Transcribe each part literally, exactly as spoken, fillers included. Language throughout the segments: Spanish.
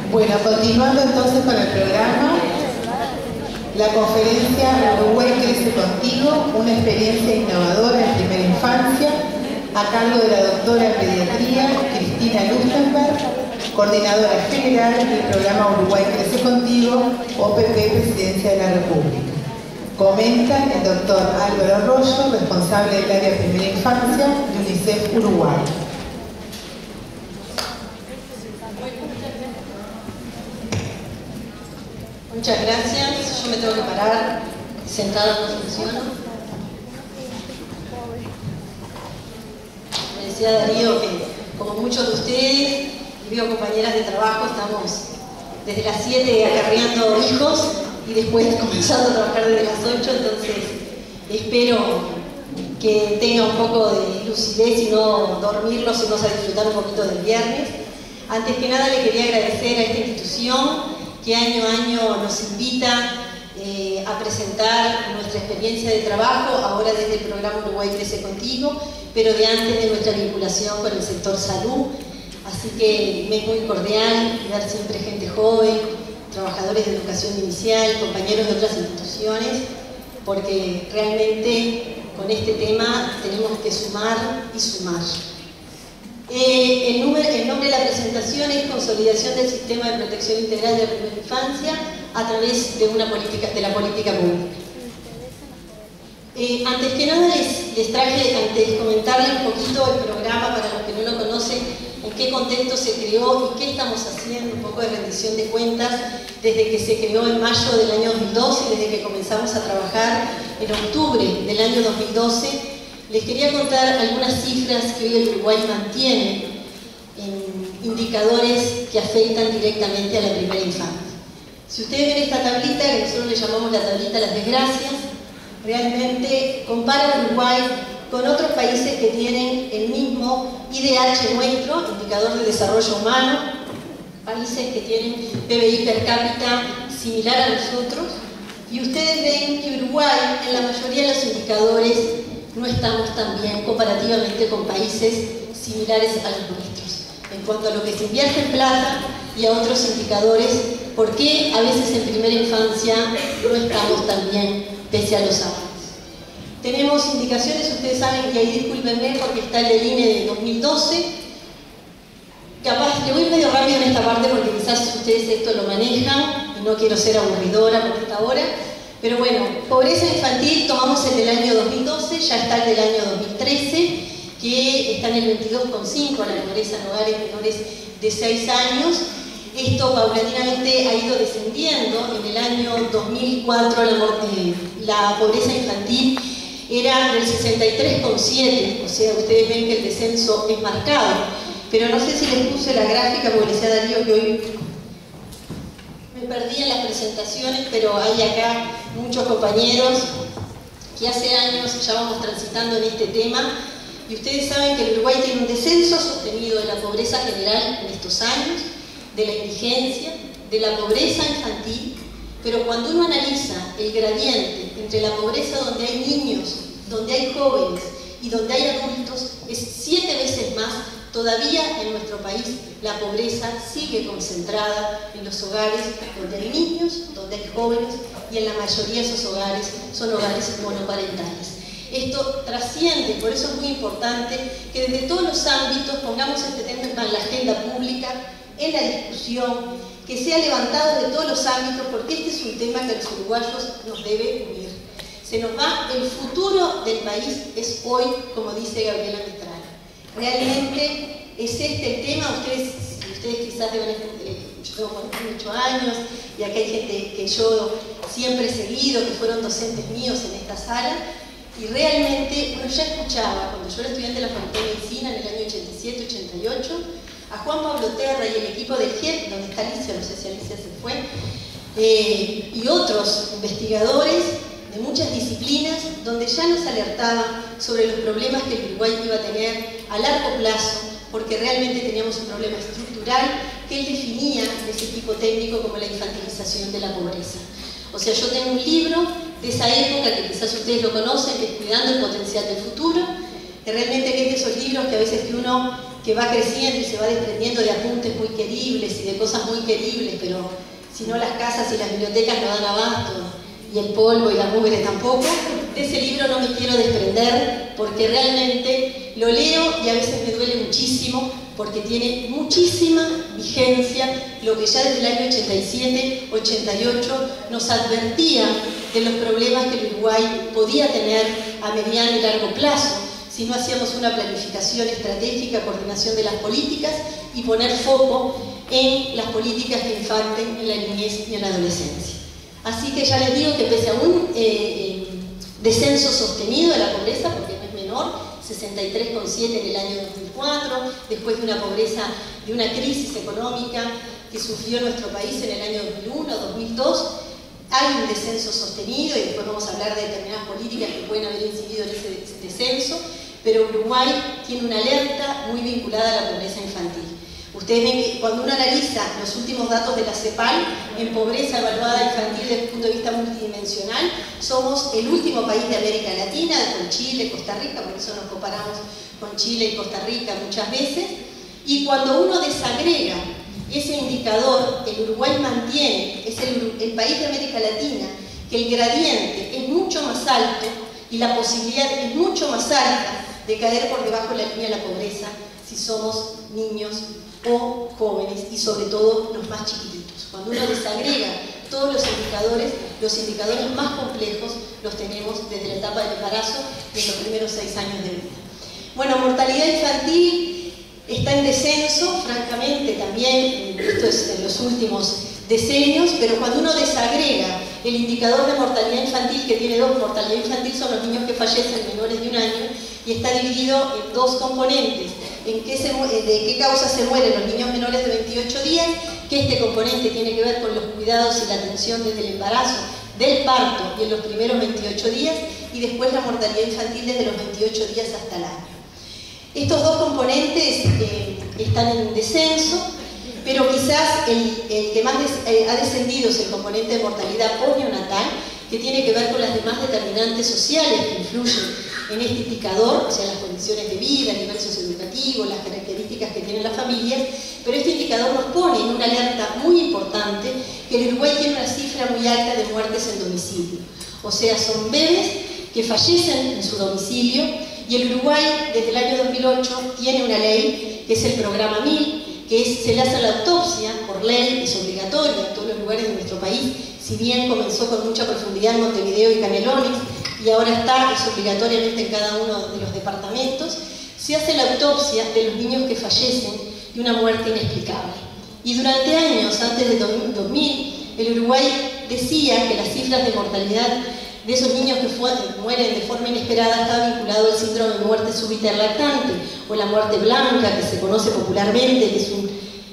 Bueno, continuando entonces con el programa, la conferencia Uruguay Crece Contigo, una experiencia innovadora en primera infancia, a cargo de la doctora en pediatría Cristina Lustenberg, coordinadora general del programa Uruguay Crece Contigo, O P P Presidencia de la República. Comenta el doctor Álvaro Arroyo, responsable del área de primera infancia de UNICEF Uruguay. Muchas gracias. Yo me tengo que parar, sentada no funciona. Me decía Darío que, como muchos de ustedes, y veo compañeras de trabajo, estamos desde las siete acarreando hijos y después comenzando a trabajar desde las ocho, entonces espero que tenga un poco de lucidez y no dormirlos y no a disfrutar un poquito del viernes. Antes que nada le quería agradecer a esta institución que año a año nos invita eh, a presentar nuestra experiencia de trabajo, ahora desde el programa Uruguay Crece Contigo, pero de antes de nuestra vinculación con el sector salud. Así que me es muy cordial ver siempre gente joven, trabajadores de educación inicial, compañeros de otras instituciones, porque realmente con este tema tenemos que sumar y sumar. Eh, el, número, el nombre de la presentación es Consolidación del Sistema de Protección Integral de la Primera Infancia a través de, una política, de la política pública. Eh, antes que nada les, les traje, antes de comentarles un poquito el programa para los que no lo conocen, en qué contexto se creó y qué estamos haciendo, un poco de rendición de cuentas desde que se creó en mayo del año dos mil doce y desde que comenzamos a trabajar en octubre del año dos mil doce. Les quería contar algunas cifras que hoy el Uruguay mantiene en indicadores que afectan directamente a la primera infancia. Si ustedes ven esta tablita, que nosotros le llamamos la tablita de las desgracias, realmente compara Uruguay con otros países que tienen el mismo I D H nuestro, Indicador de Desarrollo Humano, países que tienen P B I per cápita similar a nosotros, y ustedes ven que Uruguay, en la mayoría de los indicadores, no estamos tan bien comparativamente con países similares a los nuestros. En cuanto a lo que se invierte en plata y a otros indicadores, ¿por qué a veces en primera infancia no estamos tan bien pese a los avances? Tenemos indicaciones, ustedes saben, y ahí discúlpenme porque está el del I N E de dos mil doce. Capaz, le voy medio rápido en esta parte porque quizás ustedes esto lo manejan y no quiero ser aburridora por esta hora. Pero bueno, pobreza infantil, tomamos el del año dos mil doce, ya está el del año dos mil trece, que está en el veintidós coma cinco, la pobreza en hogares menores de seis años. Esto paulatinamente ha ido descendiendo. En el año dos mil cuatro la, eh, la pobreza infantil era del sesenta y tres coma siete, o sea, ustedes ven que el descenso es marcado. Pero no sé si les puse la gráfica, porque les decía a Darío que hoy me perdí en las presentaciones, pero hay acá muchos compañeros que hace años ya vamos transitando en este tema, y ustedes saben que el Uruguay tiene un descenso sostenido de la pobreza general en estos años, de la indigencia, de la pobreza infantil, pero cuando uno analiza el gradiente entre la pobreza donde hay niños, donde hay jóvenes y donde hay adultos, es siete veces más. Todavía en nuestro país la pobreza sigue concentrada en los hogares donde hay niños, donde hay jóvenes, y en la mayoría de esos hogares son hogares monoparentales. Esto trasciende, por eso es muy importante que desde todos los ámbitos pongamos este tema en la agenda pública, en la discusión, que sea levantado de todos los ámbitos, porque este es un tema que a los uruguayos nos debe unir. Se nos va, el futuro del país es hoy, como dice Gabriela Mistral. Realmente es este el tema. Ustedes, ustedes quizás deben, eh, yo tengo cuarenta y ocho años y acá hay gente que yo siempre he seguido, que fueron docentes míos en esta sala, y realmente uno ya escuchaba, cuando yo era estudiante de la Facultad de Medicina en el año ochenta y siete ochenta y ocho, a Juan Pablo Terra y el equipo del G I E P, donde está Alicia, no sé si Alicia se fue, eh, y otros investigadores de muchas disciplinas, donde ya nos alertaban sobre los problemas que el Uruguay iba a tener a largo plazo, porque realmente teníamos un problema estructural que él definía en ese equipo técnico como la infantilización de la pobreza. O sea, yo tengo un libro de esa época que quizás ustedes lo conocen, que es Cuidando el Potencial del Futuro, que realmente es de esos libros que a veces que uno que va creciendo y se va desprendiendo de apuntes muy queribles y de cosas muy queribles, pero si no las casas y las bibliotecas no dan abasto, y el polvo y la mugre tampoco, de ese libro no me quiero desprender, porque realmente lo leo y a veces me duele muchísimo, porque tiene muchísima vigencia lo que ya desde el año ochenta y siete, ochenta y ocho nos advertía de los problemas que el Uruguay podía tener a mediano y largo plazo si no hacíamos una planificación estratégica, coordinación de las políticas y poner foco en las políticas que impacten en la niñez y en la adolescencia. Así que ya les digo que pese a un eh, eh, descenso sostenido de la pobreza, porque no es menor, sesenta y tres coma siete en el año dos mil cuatro, después de una pobreza, de una crisis económica que sufrió nuestro país en el año dos mil uno, dos mil dos, hay un descenso sostenido y después vamos a hablar de determinadas políticas que pueden haber incidido en ese descenso, pero Uruguay tiene una alerta muy vinculada a la pobreza infantil. Ustedes ven que cuando uno analiza los últimos datos de la CEPAL en pobreza evaluada infantil desde el punto de vista multidimensional, somos el último país de América Latina, con Chile, Costa Rica, por eso nos comparamos con Chile y Costa Rica muchas veces, y cuando uno desagrega ese indicador, el Uruguay mantiene, es el, el país de América Latina, que el gradiente es mucho más alto y la posibilidad es mucho más alta de caer por debajo de la línea de la pobreza si somos niños o jóvenes y sobre todo los más chiquititos. Cuando uno desagrega todos los indicadores, los indicadores más complejos los tenemos desde la etapa del embarazo y en los primeros seis años de vida. Bueno, mortalidad infantil está en descenso, francamente también, esto es en los últimos decenios, pero cuando uno desagrega el indicador de mortalidad infantil, que tiene dos, mortalidad infantil son los niños que fallecen menores de un año, y está dividido en dos componentes, en qué se, de qué causa se mueren los niños menores de veintiocho días, que este componente tiene que ver con los cuidados y la atención desde el embarazo, del parto y en los primeros veintiocho días, y después la mortalidad infantil desde los veintiocho días hasta el año. Estos dos componentes eh, están en descenso, pero quizás el, el que más des, eh, ha descendido es el componente de mortalidad postneonatal, que tiene que ver con las demás determinantes sociales que influyen en este indicador, o sea, las condiciones de vida, el nivel socioeducativo, las características que tienen las familias, pero este indicador nos pone en una alerta muy importante que el Uruguay tiene una cifra muy alta de muertes en domicilio. O sea, son bebés que fallecen en su domicilio, y el Uruguay, desde el año dos mil ocho, tiene una ley, que es el programa mil, que es, se le hace la autopsia por ley, es obligatoria en todos los lugares de nuestro país, si bien comenzó con mucha profundidad en Montevideo y Canelones, y ahora está, es obligatoriamente en cada uno de los departamentos, se hace la autopsia de los niños que fallecen de una muerte inexplicable. Y durante años, antes de dos mil, el Uruguay decía que las cifras de mortalidad de esos niños que fue, mueren de forma inesperada estaba vinculado al síndrome de muerte súbita lactante, o la muerte blanca, que se conoce popularmente, que es un,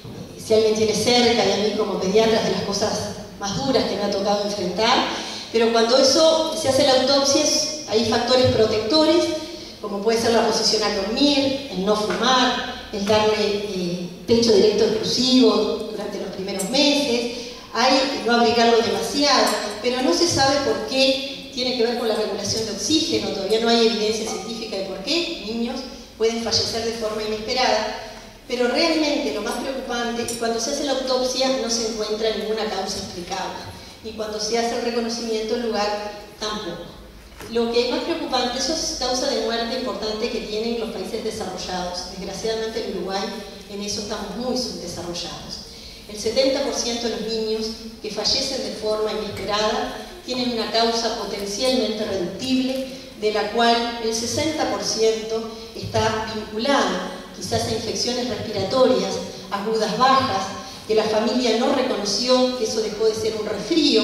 si alguien tiene cerca, y a mí como pediatra es de las cosas más duras que me ha tocado enfrentar, pero cuando eso se hace la autopsia hay factores protectores, como puede ser la posición al dormir, el no fumar, el darle eh, pecho directo exclusivo durante los primeros meses, hay no abrigarlo demasiado, pero no se sabe por qué tiene que ver con la regulación de oxígeno, todavía no hay evidencia científica de por qué niños pueden fallecer de forma inesperada, pero realmente lo más preocupante es que cuando se hace la autopsia no se encuentra ninguna causa explicable, y cuando se hace el reconocimiento del lugar tampoco. Lo que es más preocupante, eso es causa de muerte importante que tienen los países desarrollados. Desgraciadamente en Uruguay en eso estamos muy subdesarrollados. El setenta por ciento de los niños que fallecen de forma inesperada tienen una causa potencialmente reductible, de la cual el sesenta por ciento está vinculada quizás a infecciones respiratorias agudas bajas, que la familia no reconoció que eso dejó de ser un resfrío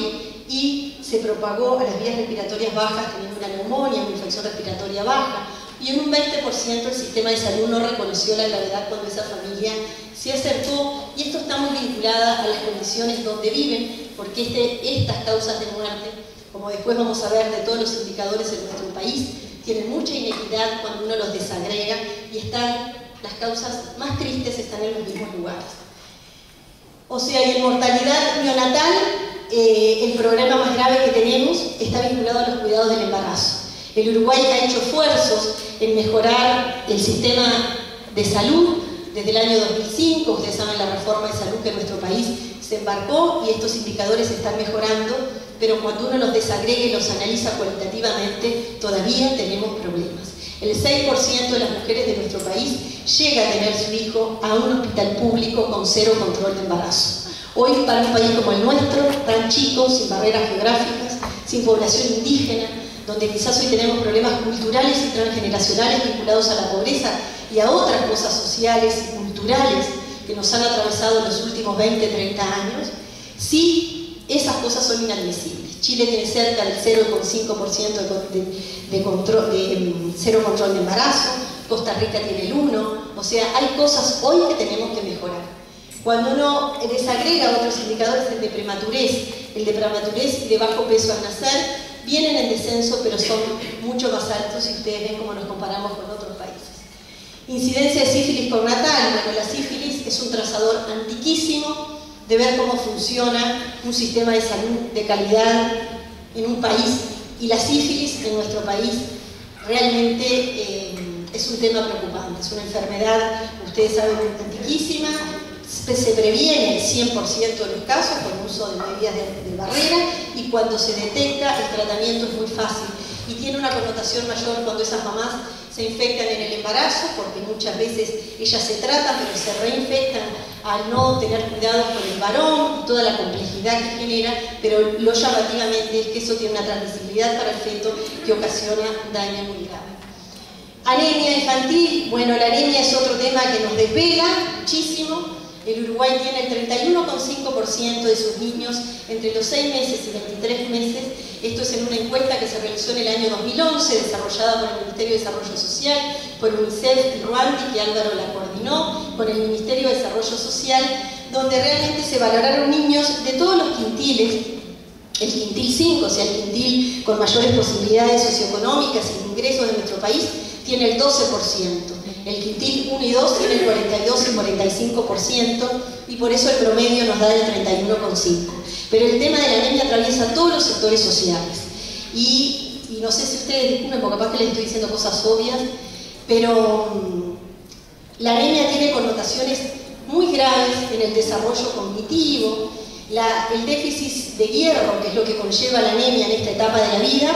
y se propagó a las vías respiratorias bajas teniendo una neumonía, una infección respiratoria baja, y en un veinte por ciento el sistema de salud no reconoció la gravedad cuando esa familia se acercó, y esto está muy vinculado a las condiciones donde viven, porque este, estas causas de muerte, como después vamos a ver de todos los indicadores en nuestro país, tienen mucha inequidad cuando uno los desagrega, y están, las causas más tristes están en los mismos lugares. O sea, y en mortalidad neonatal, eh, el problema más grave que tenemos está vinculado a los cuidados del embarazo. El Uruguay ha hecho esfuerzos en mejorar el sistema de salud desde el año dos mil cinco, ustedes saben la reforma reforma de salud que en nuestro país se embarcó y estos indicadores están mejorando, pero cuando uno los desagrega y los analiza cualitativamente, todavía tenemos problemas. El seis por ciento de las mujeres de nuestro país llega a tener su hijo a un hospital público con cero control de embarazo. Hoy, para un país como el nuestro, tan chico, sin barreras geográficas, sin población indígena, donde quizás hoy tenemos problemas culturales y transgeneracionales vinculados a la pobreza y a otras cosas sociales y culturales que nos han atravesado en los últimos veinte, treinta años, sí, esas cosas son inadmisibles. Chile tiene cerca del cero coma cinco por ciento de, de, de, control, de cero control de embarazo, Costa Rica tiene el uno por ciento, o sea, hay cosas hoy que tenemos que mejorar. Cuando uno desagrega otros indicadores, el de prematurez, el de prematurez y de bajo peso al nacer, vienen en descenso, pero son mucho más altos si ustedes ven cómo nos comparamos con otros países. Incidencia de sífilis postnatal. Bueno, la sífilis es un trazador antiquísimo de ver cómo funciona un sistema de salud de calidad en un país, y la sífilis en nuestro país realmente eh, es un tema preocupante, es una enfermedad, ustedes saben, antiquísima, se previene el cien por ciento de los casos con uso de medidas de, de barrera, y cuando se detecta el tratamiento es muy fácil y tiene una connotación mayor cuando esas mamás se infectan en el embarazo, porque muchas veces ellas se tratan pero se reinfectan al no tener cuidado con el varón y toda la complejidad que genera, pero lo llamativamente es que eso tiene una transmisibilidad para el feto que ocasiona daño muy grave. Anemia infantil. Bueno, la anemia es otro tema que nos despega muchísimo. El Uruguay tiene el treinta y uno coma cinco por ciento de sus niños entre los seis meses y veintitrés meses. Esto es en una encuesta que se realizó en el año dos mil once, desarrollada por el Ministerio de Desarrollo Social, por UNICEF y Ruandi, que Álvaro la coordinó, con el Ministerio de Desarrollo Social, donde realmente se valoraron niños de todos los quintiles. El quintil cinco, o sea, el quintil con mayores posibilidades socioeconómicas y ingresos de nuestro país, tiene el doce por ciento. El quintil uno y dos tiene el cuarenta y dos y cuarenta y cinco por ciento, y por eso el promedio nos da el treinta y uno coma cinco por ciento. Pero el tema de la anemia atraviesa todos los sectores sociales. Y, y no sé si ustedes disculpen, porque capaz que les estoy diciendo cosas obvias, pero um, la anemia tiene connotaciones muy graves en el desarrollo cognitivo, la, el déficit de hierro, que es lo que conlleva la anemia en esta etapa de la vida,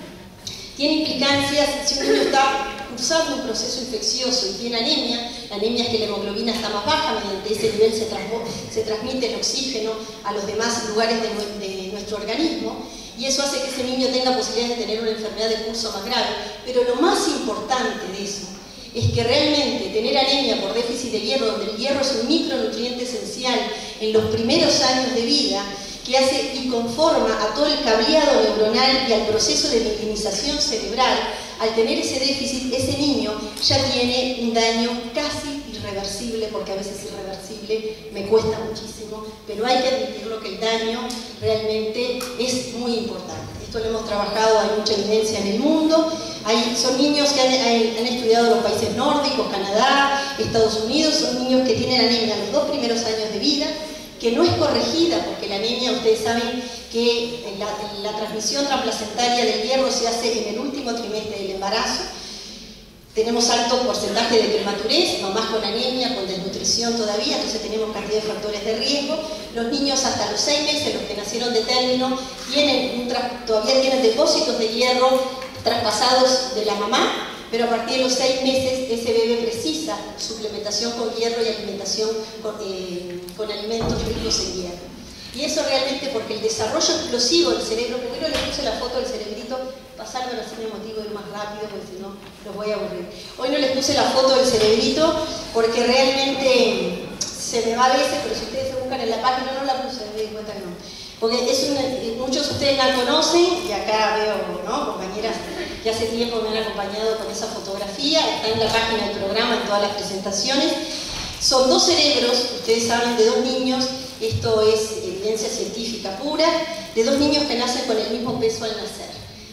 tiene implicancias si un niño está cursando un proceso infeccioso y tiene anemia. La anemia es que la hemoglobina está más baja, mediante ese nivel se, se transmite el oxígeno a los demás lugares de, de nuestro organismo, y eso hace que ese niño tenga posibilidades de tener una enfermedad de curso más grave. Pero lo más importante de eso es que realmente tener anemia por déficit de hierro, donde el hierro es un micronutriente esencial en los primeros años de vida, que hace y conforma a todo el cableado neuronal y al proceso de mielinización cerebral, al tener ese déficit, ese niño ya tiene un daño casi irreversible, porque a veces irreversible me cuesta muchísimo, pero hay que admitirlo que el daño realmente es muy importante. Esto lo hemos trabajado, hay mucha evidencia en el mundo. Hay, son niños que han, han estudiado los países nórdicos, Canadá, Estados Unidos, son niños que tienen anemia los dos primeros años de vida, que no es corregida, porque la anemia, ustedes saben que la, la transmisión transplacentaria del hierro se hace en el último trimestre del embarazo. Tenemos alto porcentaje de prematurez, mamás con anemia, con desnutrición todavía, entonces tenemos cantidad de factores de riesgo. Los niños hasta los seis meses, los que nacieron de término, tienen un todavía tienen depósitos de hierro traspasados de la mamá, pero a partir de los seis meses ese bebé precisa suplementación con hierro y alimentación con, eh, con alimentos ricos en hierro. Y eso realmente porque el desarrollo explosivo del cerebro, primero les puse la foto del cerebrito, pasármelo así me motivo de ir más rápido porque si no los voy a aburrir. Hoy no les puse la foto del cerebrito porque realmente se me va a veces, pero si ustedes se buscan en la página, no la puse, me di cuenta que no. Porque es una, muchos de ustedes la conocen, y acá veo, ¿no?, compañeras que hace tiempo me han acompañado con esa fotografía, está en la página del programa, en todas las presentaciones. Son dos cerebros, ustedes saben, de dos niños, esto es evidencia científica pura, de dos niños que nacen con el mismo peso al nacer.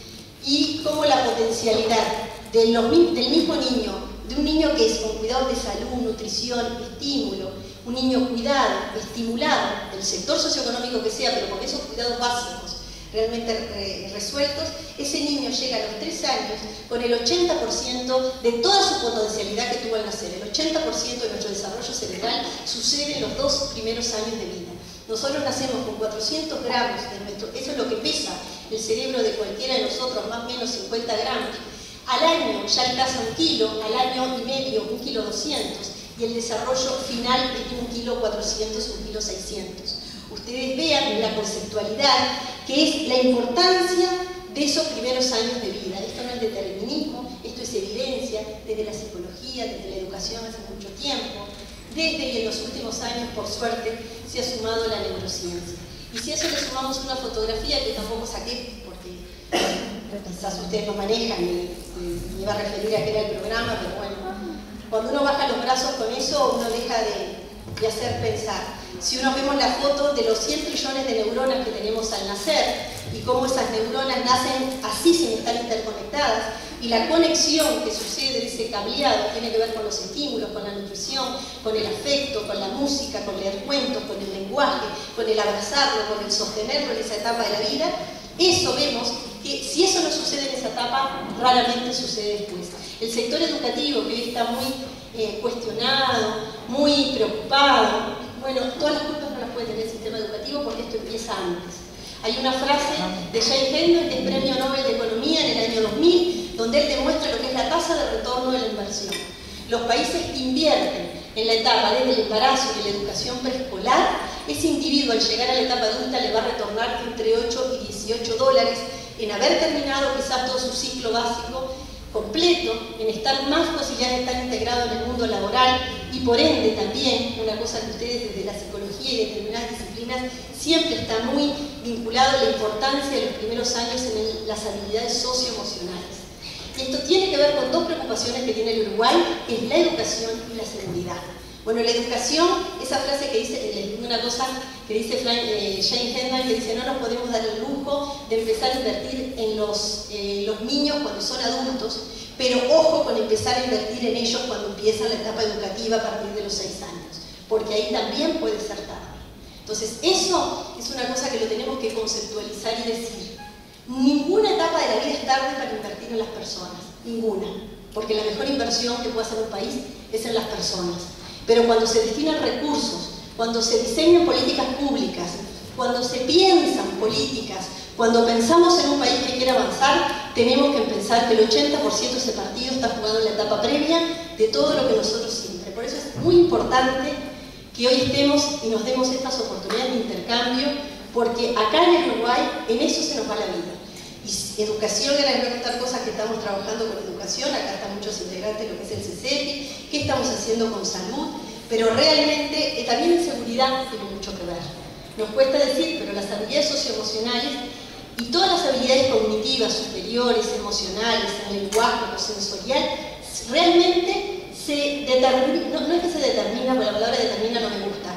Y cómo la potencialidad de los, del mismo niño, de un niño que es con cuidados de salud, nutrición, estímulo, un niño cuidado, estimulado, del sector socioeconómico que sea, pero con esos cuidados básicos, realmente eh, resueltos, ese niño llega a los tres años con el ochenta por ciento de toda su potencialidad que tuvo al nacer. El ochenta por ciento de nuestro desarrollo cerebral sucede en los dos primeros años de vida. Nosotros nacemos con cuatrocientos gramos de nuestro, eso es lo que pesa el cerebro de cualquiera de nosotros, más o menos cincuenta gramos. Al año ya alcanza un kilo, al año y medio un kilo doscientos, y el desarrollo final es de un kilo cuatrocientos, un kilo seiscientos. Ustedes vean la conceptualidad, que es la importancia de esos primeros años de vida. Esto no es determinismo, esto es evidencia desde la psicología, desde la educación hace mucho tiempo, desde que en los últimos años, por suerte, se ha sumado la neurociencia. Y si a eso le sumamos una fotografía que tampoco saqué, porque quizás ustedes no manejan, y me iba a referir a que era el programa, pero bueno, cuando uno baja los brazos con eso, uno deja de, de hacer pensar. Si uno vemos la foto de los cien trillones de neuronas que tenemos al nacer y cómo esas neuronas nacen así sin estar interconectadas, y la conexión que sucede, ese cableado, tiene que ver con los estímulos, con la nutrición, con el afecto, con la música, con leer cuentos, con el lenguaje, con el abrazarlo, con el sostenerlo en esa etapa de la vida, eso vemos que si eso no sucede en esa etapa, raramente sucede después. El sector educativo, que hoy está muy eh, cuestionado, muy preocupado, bueno, todas las culpas no las puede tener el sistema educativo porque esto empieza antes. Hay una frase de James Hendon, que es Premio Nobel de Economía en el año dos mil, donde él demuestra lo que es la tasa de retorno de la inversión. Los países que invierten en la etapa desde el embarazo y la educación preescolar, ese individuo al llegar a la etapa adulta le va a retornar entre ocho y dieciocho dólares en haber terminado quizás todo su ciclo básico completo, en estar más posibilidades de estar integrado en el mundo laboral y por ende también, una cosa que ustedes desde la psicología y determinadas disciplinas siempre está muy vinculado a la importancia de los primeros años en el, las habilidades socioemocionales. Y esto tiene que ver con dos preocupaciones que tiene el Uruguay, que es la educación y la seguridad. Bueno, la educación, esa frase que dice, una cosa que dice Frank, eh, James Hendon, que dice no nos podemos dar el lujo de empezar a invertir en los, eh, los niños cuando son adultos, pero ojo con empezar a invertir en ellos cuando empiezan la etapa educativa a partir de los seis años, porque ahí también puede ser tarde. Entonces, eso es una cosa que lo tenemos que conceptualizar y decir. Ninguna etapa de la vida es tarde para invertir en las personas, ninguna, porque la mejor inversión que puede hacer un país es en las personas. Pero cuando se destinan recursos, cuando se diseñan políticas públicas, cuando se piensan políticas, cuando pensamos en un país que quiere avanzar, tenemos que pensar que el ochenta por ciento de ese partido está jugando en la etapa previa de todo lo que nosotros siempre. Por eso es muy importante que hoy estemos y nos demos estas oportunidades de intercambio, porque acá en el Uruguay, en eso se nos va la vida. Y educación era una de estas cosas que estamos trabajando con educación, acá están muchos integrantes de lo que es el C C E P I, qué estamos haciendo con salud, pero realmente eh, también en seguridad tiene mucho que ver. Nos cuesta decir, pero las habilidades socioemocionales y todas las habilidades cognitivas superiores, emocionales, el lenguaje, lo sensorial, realmente se determina, no, no es que se determina, porque la palabra determina no me gusta,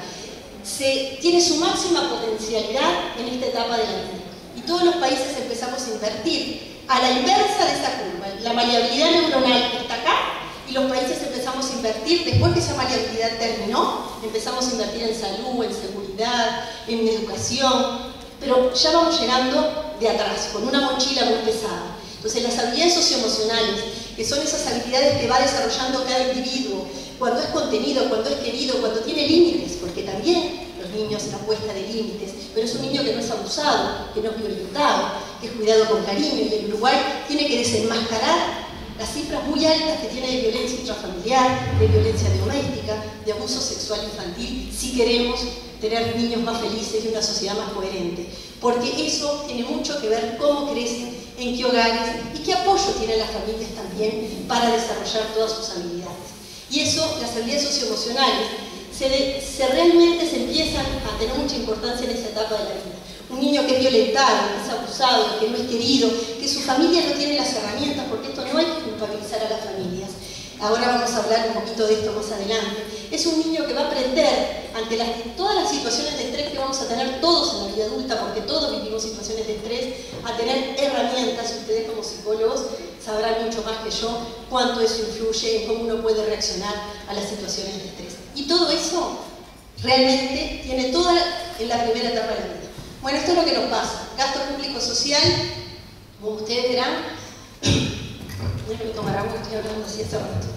se tiene su máxima potencialidad en esta etapa de la vida. Y todos los países empezamos a invertir a la inversa de esa curva. La maleabilidad neuronal está acá y los países empezamos a invertir, después que esa maleabilidad terminó, empezamos a invertir en salud, en seguridad, en educación, pero ya vamos llegando de atrás, con una mochila muy pesada. Entonces las habilidades socioemocionales, que son esas habilidades que va desarrollando cada individuo, cuando es contenido, cuando es querido, cuando tiene límites, porque también los niños la puesta de límites, pero es un niño que no es abusado, que no es violentado, que es cuidado con cariño, y el Uruguay tiene que desenmascarar las cifras muy altas que tiene de violencia intrafamiliar, de violencia doméstica, de abuso sexual infantil, si queremos tener niños más felices y una sociedad más coherente. Porque eso tiene mucho que ver cómo crecen, en qué hogares y qué apoyo tienen las familias también para desarrollar todas sus habilidades. Y eso, las habilidades socioemocionales, se, de, se realmente se empiezan a tener mucha importancia en esa etapa de la vida. Un niño que es violentado, que es abusado, que no es querido, que su familia no tiene las herramientas, porque esto no hay que culpabilizar a las familias. Ahora vamos a hablar un poquito de esto más adelante. Es un niño que va a aprender ante las, todas las situaciones de estrés que vamos a tener todos en la vida adulta, porque todos vivimos situaciones de estrés, a tener herramientas. Ustedes como psicólogos sabrán mucho más que yo cuánto eso influye en cómo uno puede reaccionar a las situaciones de estrés. Y todo eso realmente tiene toda en la primera etapa de la vida. Bueno, esto es lo que nos pasa. Gasto público social, como ustedes verán, déjenme tomar agua, estoy hablando así hace rato.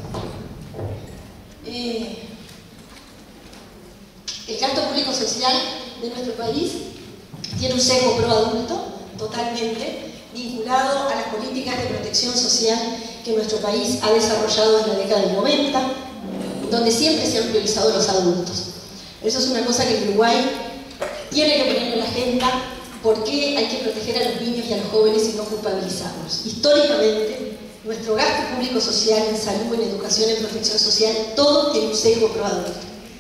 Eh, el gasto público social de nuestro país tiene un sesgo pro adulto, totalmente, vinculado a las políticas de protección social que nuestro país ha desarrollado en la década del noventa, donde siempre se han priorizado los adultos. Eso es una cosa que el Uruguay tiene que poner en la agenda, porque hay que proteger a los niños y a los jóvenes y no culpabilizarlos. Históricamente, nuestro gasto público social en salud, en educación, en protección social, todo tiene un sesgo pro adulto.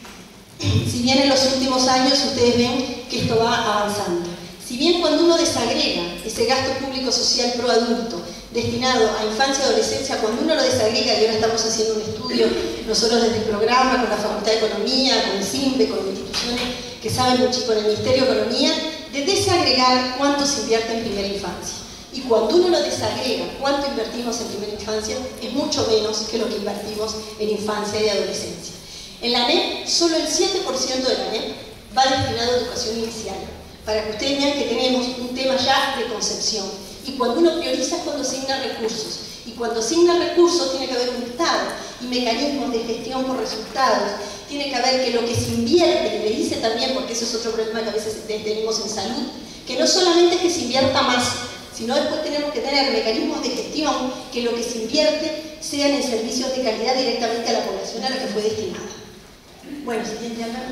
Si bien en los últimos años ustedes ven que esto va avanzando. Si bien cuando uno desagrega ese gasto público social pro adulto destinado a infancia y adolescencia, cuando uno lo desagrega, y ahora estamos haciendo un estudio nosotros desde el programa, con la Facultad de Economía, con el SIMBE, con instituciones que saben mucho, con el Ministerio de Economía, de desagregar cuánto se invierte en primera infancia. Y cuando uno lo desagrega, cuánto invertimos en primera infancia, es mucho menos que lo que invertimos en infancia y adolescencia. En la A N E P, solo el siete por ciento de la A N E P va destinado a educación inicial, para que ustedes vean que tenemos un tema ya de concepción. Y cuando uno prioriza es cuando asigna recursos. Y cuando asigna recursos tiene que haber un Estado y mecanismos de gestión por resultados. Tiene que haber que lo que se invierte, y le dice también, porque eso es otro problema que a veces tenemos en salud, que no solamente es que se invierta más, sino después tenemos que tener mecanismos de gestión que lo que se invierte sean en servicios de calidad directamente a la población a la que fue destinada. Bueno, siguiente Álvaro.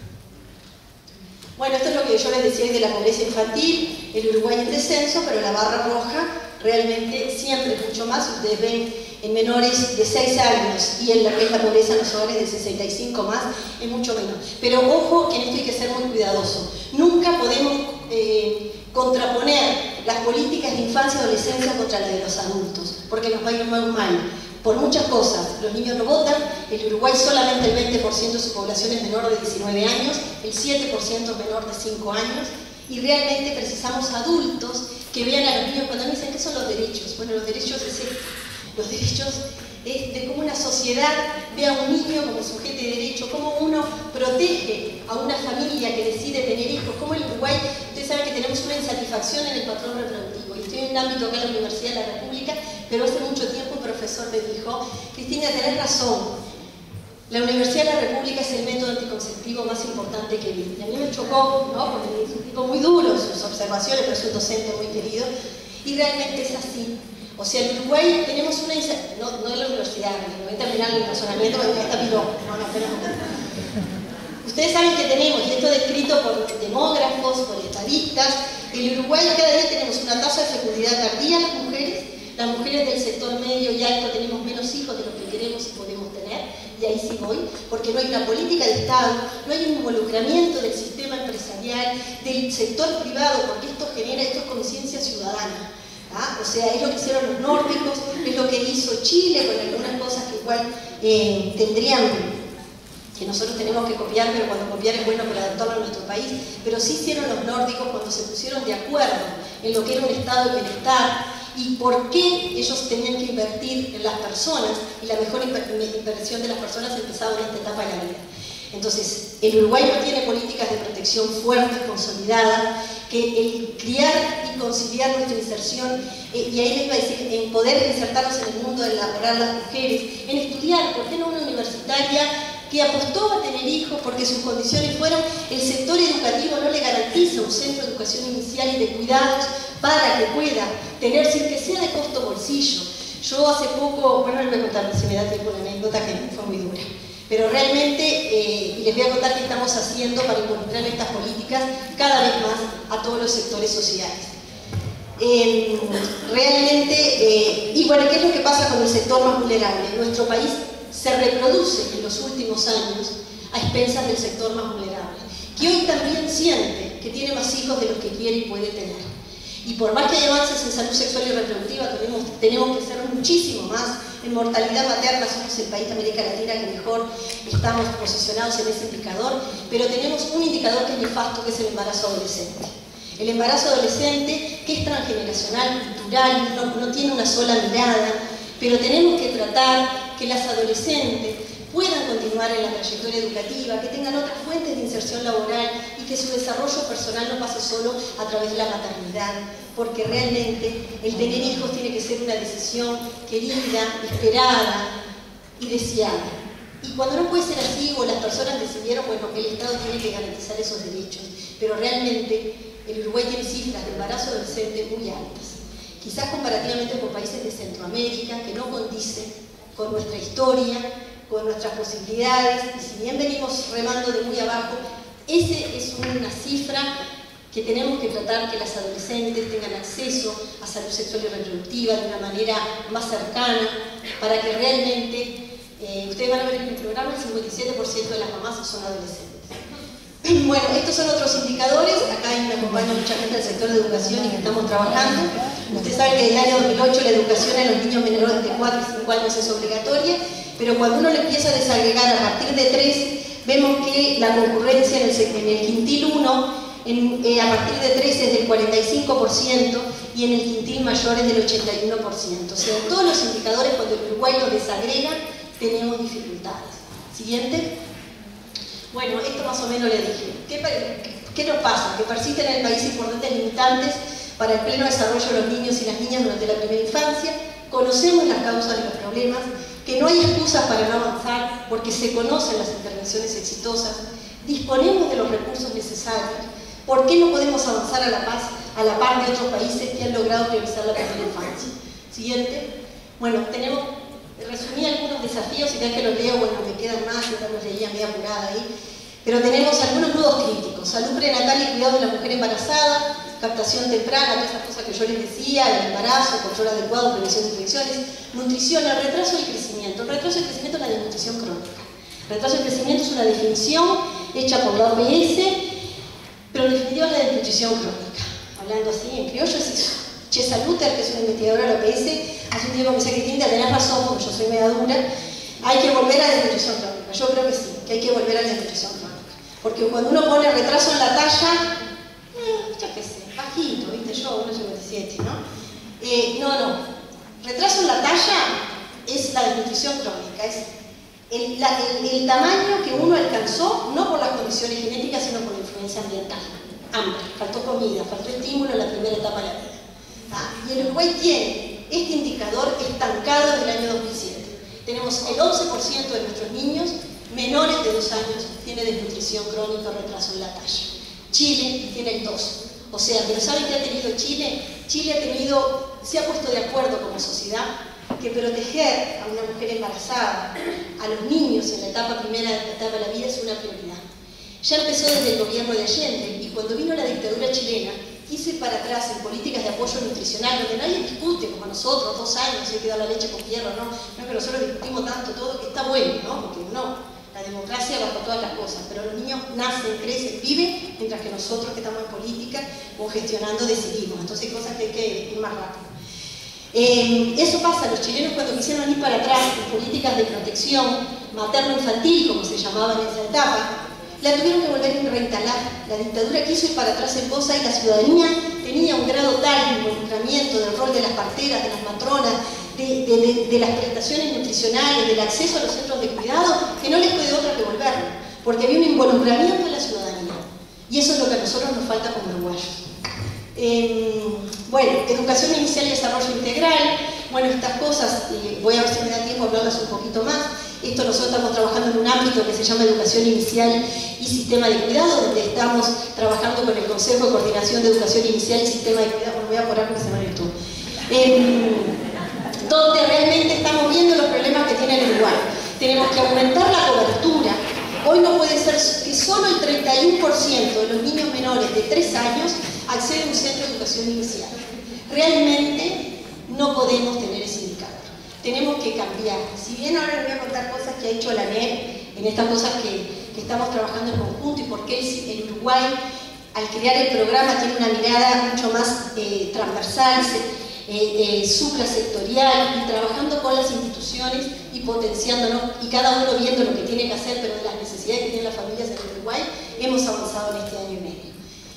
Bueno, esto es lo que yo les decía de la pobreza infantil, el Uruguay en descenso, pero la barra roja realmente siempre es mucho más. Ustedes ven en menores de seis años y en lo que es la pobreza en los hogares de sesenta y cinco más, es mucho menos. Pero ojo que en esto hay que ser muy cuidadoso. Nunca podemos eh, contraponer las políticas de infancia y adolescencia contra las de los adultos, porque nos va a ir muy mal. Por muchas cosas, los niños no votan, en Uruguay solamente el veinte por ciento de su población es menor de diecinueve años, el siete por ciento es menor de cinco años, y realmente precisamos adultos que vean a los niños. Cuando me dicen ¿qué son los derechos? Bueno, los derechos es esto. Los derechos es de cómo una sociedad ve a un niño como sujeto de derecho, cómo uno protege a una familia que decide tener hijos, cómo en Uruguay, ustedes saben que tenemos una insatisfacción en el patrón reproductivo. Y estoy en un ámbito acá en la Universidad de la República, pero hace mucho tiempo un profesor me dijo, Cristina, tenés razón, la Universidad de la República es el método anticonceptivo más importante que vi. Y a mí me chocó, ¿no? Porque es un tipo muy duro en sus observaciones, pero es un docente muy querido, y realmente es así. O sea, en Uruguay tenemos una... No, no en la universidad, no voy a terminar el razonamiento porque está piró. No, no, pero no. Ustedes saben que tenemos, y esto descrito por demógrafos, por estadistas, en Uruguay cada día tenemos una tasa de fecundidad tardía en las mujeres. Las mujeres del sector medio y alto tenemos menos hijos de los que queremos y podemos tener, y ahí sí voy, porque no hay una política de Estado, no hay un involucramiento del sistema empresarial, del sector privado, porque esto genera, esto es conciencia ciudadana. ¿Ah? O sea, es lo que hicieron los nórdicos, es lo que hizo Chile con algunas cosas que igual eh, tendrían, que nosotros tenemos que copiar, pero cuando copiar es bueno para adaptarlo a nuestro país, pero sí hicieron los nórdicos cuando se pusieron de acuerdo en lo que era un estado de bienestar y por qué ellos tenían que invertir en las personas, y la mejor inversión de las personas empezaba en esta etapa de la vida. Entonces, el Uruguay no tiene políticas de protección fuertes, consolidadas, que el criar y conciliar nuestra inserción, eh, y ahí les iba a decir, en poder insertarnos en el mundo de laborar las mujeres, en estudiar, ¿por qué no una universitaria que apostó a tener hijos porque sus condiciones fueron, el sector educativo no le garantiza un centro de educación inicial y de cuidados para que pueda tener, sin que sea de costo bolsillo? Yo hace poco, bueno, les voy a contar, si me da tiempo, una anécdota que fue muy dura. Pero realmente, eh, y les voy a contar qué estamos haciendo para involucrar en estas políticas cada vez más a todos los sectores sociales. Eh, realmente, eh, y bueno, ¿qué es lo que pasa con el sector más vulnerable? Nuestro país se reproduce en los últimos años a expensas del sector más vulnerable, que hoy también siente que tiene más hijos de los que quiere y puede tener. Y por más que haya avances en salud sexual y reproductiva, tenemos, tenemos que hacer muchísimo más. En mortalidad materna somos el país de América Latina que mejor estamos posicionados en ese indicador, pero tenemos un indicador que es nefasto, que es el embarazo adolescente. El embarazo adolescente, que es transgeneracional, cultural, no, no tiene una sola mirada, pero tenemos que tratar que las adolescentes puedan continuar en la trayectoria educativa, que tengan otras fuentes de inserción laboral y y que su desarrollo personal no pase solo a través de la maternidad, porque realmente el tener hijos tiene que ser una decisión querida, esperada y deseada. Y cuando no puede ser así, o las personas decidieron, bueno, el Estado tiene que garantizar esos derechos, pero realmente el Uruguay tiene cifras de embarazo adolescente muy altas, quizás comparativamente con países de Centroamérica, que no condicen con nuestra historia, con nuestras posibilidades, y si bien venimos remando de muy abajo, esa es una cifra que tenemos que tratar que las adolescentes tengan acceso a salud sexual y reproductiva de una manera más cercana, para que realmente, eh, ustedes van a ver en el programa, el cincuenta y siete por ciento de las mamás son adolescentes. Bueno, estos son otros indicadores. Acá me acompaña mucha gente del sector de educación y que estamos trabajando. Usted sabe que desde el año dos mil ocho la educación a los niños menores de cuatro y cinco años es obligatoria, pero cuando uno le empieza a desagregar a partir de tres, vemos que la concurrencia en el, en el quintil uno, en, eh, a partir de tres es del cuarenta y cinco por ciento y en el quintil mayor es del ochenta y uno por ciento. O sea, en todos los indicadores, cuando el Uruguay los desagrega, tenemos dificultades. Siguiente. Bueno, esto más o menos le dije. ¿Qué, qué nos pasa? Que persisten en el país importantes limitantes para el pleno desarrollo de los niños y las niñas durante la primera infancia. Conocemos las causas de los problemas, que no hay excusas para no avanzar porque se conocen las intervenciones exitosas, disponemos de los recursos necesarios. ¿Por qué no podemos avanzar a la paz, a la par de otros países que han logrado priorizar la primera infancia? Siguiente. Bueno, tenemos... Resumí algunos desafíos y ya que los leo, bueno, me quedan más, yo los leía medio apurada ahí. Pero tenemos algunos nudos críticos: salud prenatal y cuidado de la mujer embarazada, captación temprana, todas esas cosas que yo les decía, el embarazo, control adecuado, prevención de infecciones, nutrición, el retraso del crecimiento. El retraso del crecimiento es la desnutrición crónica. El retraso del crecimiento es una definición hecha por la O M S, pero en definitiva es la desnutrición crónica. Hablando así en criollo es eso. Chesa Luther, que es una investigadora de la O M S, hace un tiempo me decía que Tinta, tenés razón, porque yo soy media dura, hay que volver a la desnutrición crónica. Yo creo que sí, que hay que volver a la desnutrición crónica. Porque cuando uno pone retraso en la talla, eh, yo qué sé, bajito, viste yo, uno cincuenta y siete, ¿no? Eh, no, no. Retraso en la talla es la desnutrición crónica, es el, la, el, el tamaño que uno alcanzó, no por las condiciones genéticas, sino por la influencia ambiental. Hambre, faltó comida, faltó estímulo en la primera etapa de la vida. Ah, y el Uruguay tiene este indicador estancado desde el año dos mil siete. Tenemos el once por ciento de nuestros niños menores de dos años tiene desnutrición crónica o retraso en la talla. Chile tiene el dos por ciento. O sea, pero ¿saben qué ha tenido Chile? Chile ha tenido, se ha puesto de acuerdo como sociedad que proteger a una mujer embarazada, a los niños en la etapa primera de la etapa de la vida es una prioridad. Ya empezó desde el gobierno de Allende y cuando vino la dictadura chilena, quise ir para atrás en políticas de apoyo nutricional, donde nadie discute, como nosotros, dos años, si hay que dar la leche con hierro, ¿no? No es que nosotros discutimos tanto todo, que está bueno, ¿no? Porque no, la democracia bajo todas las cosas, pero los niños nacen, crecen, viven, mientras que nosotros que estamos en política o gestionando decidimos. Entonces hay cosas que hay que ir más rápido. Eh, eso pasa, los chilenos cuando quisieron ir para atrás en políticas de protección materno-infantil, como se llamaba en esa etapa, la tuvieron que volver a reinstalar. La dictadura quiso ir para atrás en cosa y la ciudadanía tenía un grado tal de involucramiento del rol de las parteras, de las matronas, de, de, de, de las prestaciones nutricionales, del acceso a los centros de cuidado, que no les quedó otra que volverlo, porque había un involucramiento de la ciudadanía. Y eso es lo que a nosotros nos falta como uruguayos. Eh, bueno, educación inicial y desarrollo integral, bueno, estas cosas, eh, voy a ver si me da tiempo a hablarlas un poquito más. Esto nosotros estamos trabajando en un ámbito que se llama educación inicial y sistema de cuidado, donde estamos trabajando con el Consejo de Coordinación de Educación Inicial y Sistema de Cuidado. Bueno, voy a apurar porque se me va a ir todo. Eh, donde realmente estamos viendo los problemas que tiene el Uruguay. Tenemos que aumentar la cobertura. Hoy no puede ser que solo el treinta y uno por ciento de los niños menores de tres años acceden a un centro de educación inicial. Realmente no podemos tener ese indicador. Tenemos que cambiar. Si bien ahora les voy a contar cosas que ha hecho la N E P, en estas cosas que, que estamos trabajando en conjunto y por qué el, el Uruguay, al crear el programa, tiene una mirada mucho más eh, transversal, eh, eh, suprasectorial y trabajando con las instituciones y potenciándonos y cada uno viendo lo que tiene que hacer, pero de las necesidades que tienen las familias en el Uruguay, hemos avanzado en este año y medio.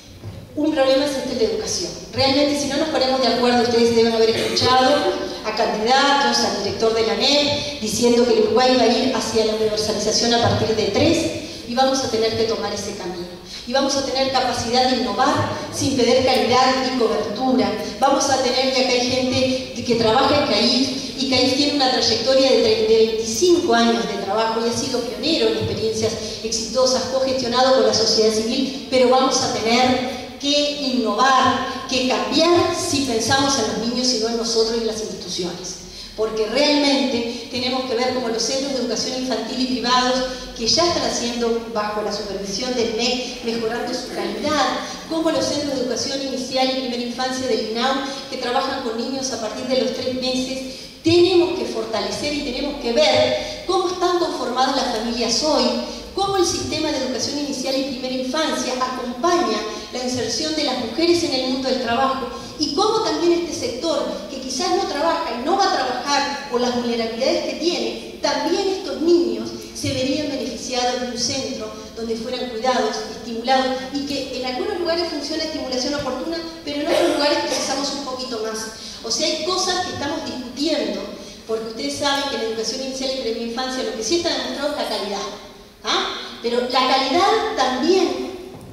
Un problema es este de educación. Realmente, si no nos ponemos de acuerdo, ustedes deben haber escuchado a candidatos, al director de la N E P, diciendo que el Uruguay va a ir hacia la universalización a partir de tres y vamos a tener que tomar ese camino. y vamos a tener capacidad de innovar sin perder calidad y cobertura. Vamos a tener, y acá hay gente que trabaja en CAIF, y CAIF tiene una trayectoria de veinticinco años de trabajo y ha sido pionero en experiencias exitosas, cogestionado con la sociedad civil, pero vamos a tener que innovar, que cambiar si pensamos en los niños y no en nosotros y en las instituciones. Porque realmente tenemos que ver cómo los centros de educación infantil y privados, que ya están haciendo bajo la supervisión del M E C, mejorando su calidad, como los centros de educación inicial y primera infancia del I N A U, que trabajan con niños a partir de los tres meses, tenemos que fortalecer y tenemos que ver cómo están conformadas las familias hoy, cómo el sistema de educación inicial y primera infancia acompaña la inserción de las mujeres en el mundo del trabajo y cómo también este sector, que quizás no trabaja y no va a trabajar por las vulnerabilidades que tiene, también estos niños se verían beneficiados de un centro donde fueran cuidados, estimulados y que en algunos lugares funciona estimulación oportuna, pero en otros lugares precisamos un poquito más. O sea, hay cosas que estamos discutiendo, porque ustedes saben que en la educación inicial y primera infancia lo que sí está demostrado es la calidad. ¿Ah? Pero la calidad también,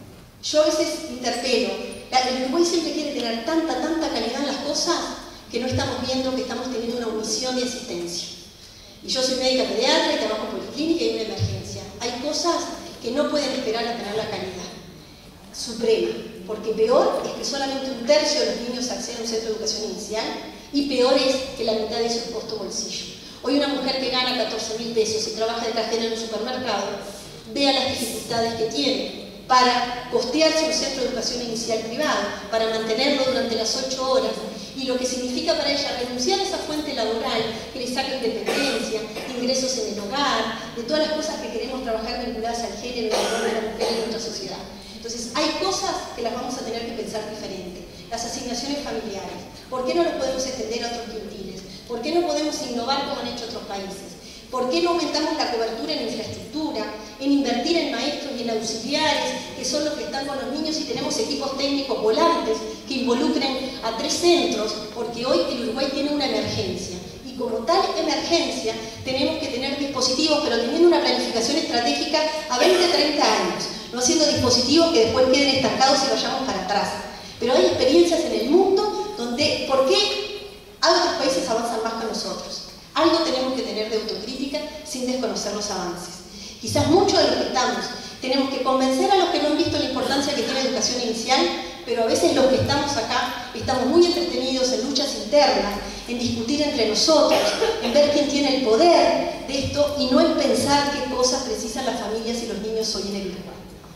yo a veces interpelo, el Uruguay siempre quiere tener tanta, tanta calidad en las cosas que no estamos viendo que estamos teniendo una omisión de asistencia. Y yo soy médica pediatra y trabajo en policlínica y en una emergencia. Hay cosas que no pueden esperar a tener la calidad suprema, porque peor es que solamente un tercio de los niños acceden a un centro de educación inicial y peor es que la mitad de eso es costo bolsillo. Hoy una mujer que gana catorce mil pesos y trabaja de cajera en un supermercado, vea las dificultades que tiene para costearse un centro de educación inicial privado, para mantenerlo durante las ocho horas, y lo que significa para ella renunciar a esa fuente laboral que le saca independencia, ingresos en el hogar, de todas las cosas que queremos trabajar vinculadas al género, al rol de la mujer en nuestra sociedad. Entonces, hay cosas que las vamos a tener que pensar diferente. Las asignaciones familiares, ¿por qué no lo podemos extender a otros quintiles? ¿Por qué no podemos innovar como han hecho otros países? ¿Por qué no aumentamos la cobertura en infraestructura, en invertir en maestros y en auxiliares, que son los que están con los niños, y tenemos equipos técnicos volantes que involucren a tres centros? Porque hoy el Uruguay tiene una emergencia. Y como tal emergencia, tenemos que tener dispositivos, pero teniendo una planificación estratégica a veinte, treinta años. No haciendo dispositivos que después queden estancados y vayamos para atrás. Pero hay experiencias en el mundo donde, ¿por qué otros países avanzan más que nosotros? Algo tenemos que tener de autocrítica sin desconocer los avances. Quizás muchos de los que estamos tenemos que convencer a los que no han visto la importancia que tiene la educación inicial, pero a veces los que estamos acá estamos muy entretenidos en luchas internas, en discutir entre nosotros, en ver quién tiene el poder de esto y no en pensar qué cosas precisan las familias y los niños hoy en el Uruguay.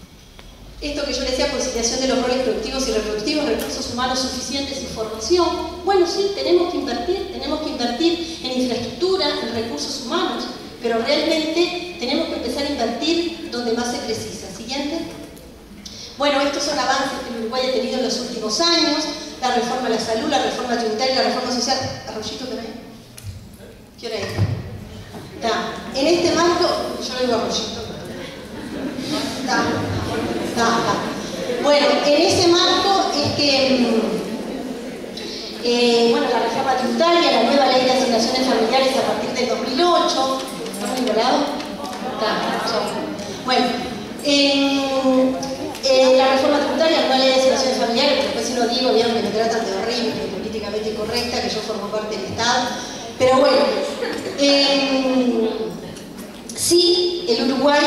Esto que yo le decía, conciliación de los roles productivos y reproductivos, recursos humanos suficientes y formación. Bueno, sí, tenemos que invertir, tenemos que invertir en infraestructura, en recursos humanos, pero realmente tenemos que empezar a invertir donde más se precisa. Siguiente. Bueno, estos son avances que el Uruguay ha tenido en los últimos años: la reforma de la salud, la reforma tributaria, la reforma social. ¿Arroyito qué hora es? ¿Qué hora es? Está. En este marco, yo le digo arroyito. Está. Está. Bueno, en ese marco es que, eh, bueno, la reforma tributaria, la nueva ley de asignaciones familiares a partir del dos mil ocho, ¿está muy volado? Está. Bueno, eh, eh, la reforma tributaria, la nueva ley de asignaciones familiares, porque después si no digo, vieron que me tratan de horrible, políticamente incorrecta, que yo formo parte del Estado, pero bueno, eh, sí, el Uruguay.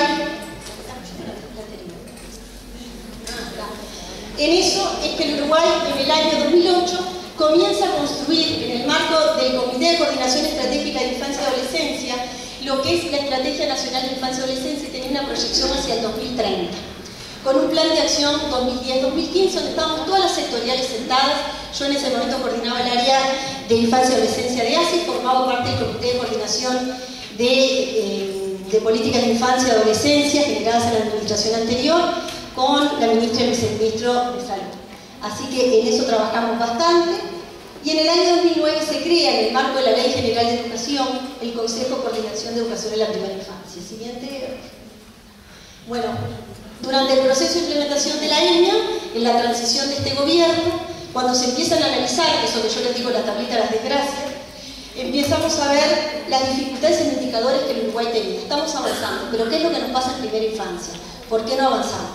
En eso es que el Uruguay, en el año dos mil ocho, comienza a construir, en el marco del Comité de Coordinación Estratégica de Infancia y Adolescencia, lo que es la Estrategia Nacional de Infancia y Adolescencia, y tenía una proyección hacia el dos mil treinta, con un plan de acción dos mil diez dos mil quince, donde estábamos todas las sectoriales sentadas. Yo en ese momento coordinaba el área de Infancia y Adolescencia de A S I, formaba parte del Comité de Coordinación de, eh, de Políticas de Infancia y Adolescencia, generadas en la administración anterior, con la ministra y el viceministro de Salud. Así que en eso trabajamos bastante. Y en el año dos mil nueve se crea, en el marco de la Ley General de Educación, el Consejo de Coordinación de Educación en la Primera Infancia. Siguiente. Bueno, durante el proceso de implementación de la E N A, en la transición de este gobierno, cuando se empiezan a analizar, que es donde yo les digo la tablita de las desgracias, empezamos a ver las dificultades en indicadores que el Uruguay tenía. Estamos avanzando, pero ¿qué es lo que nos pasa en primera infancia? ¿Por qué no avanzamos?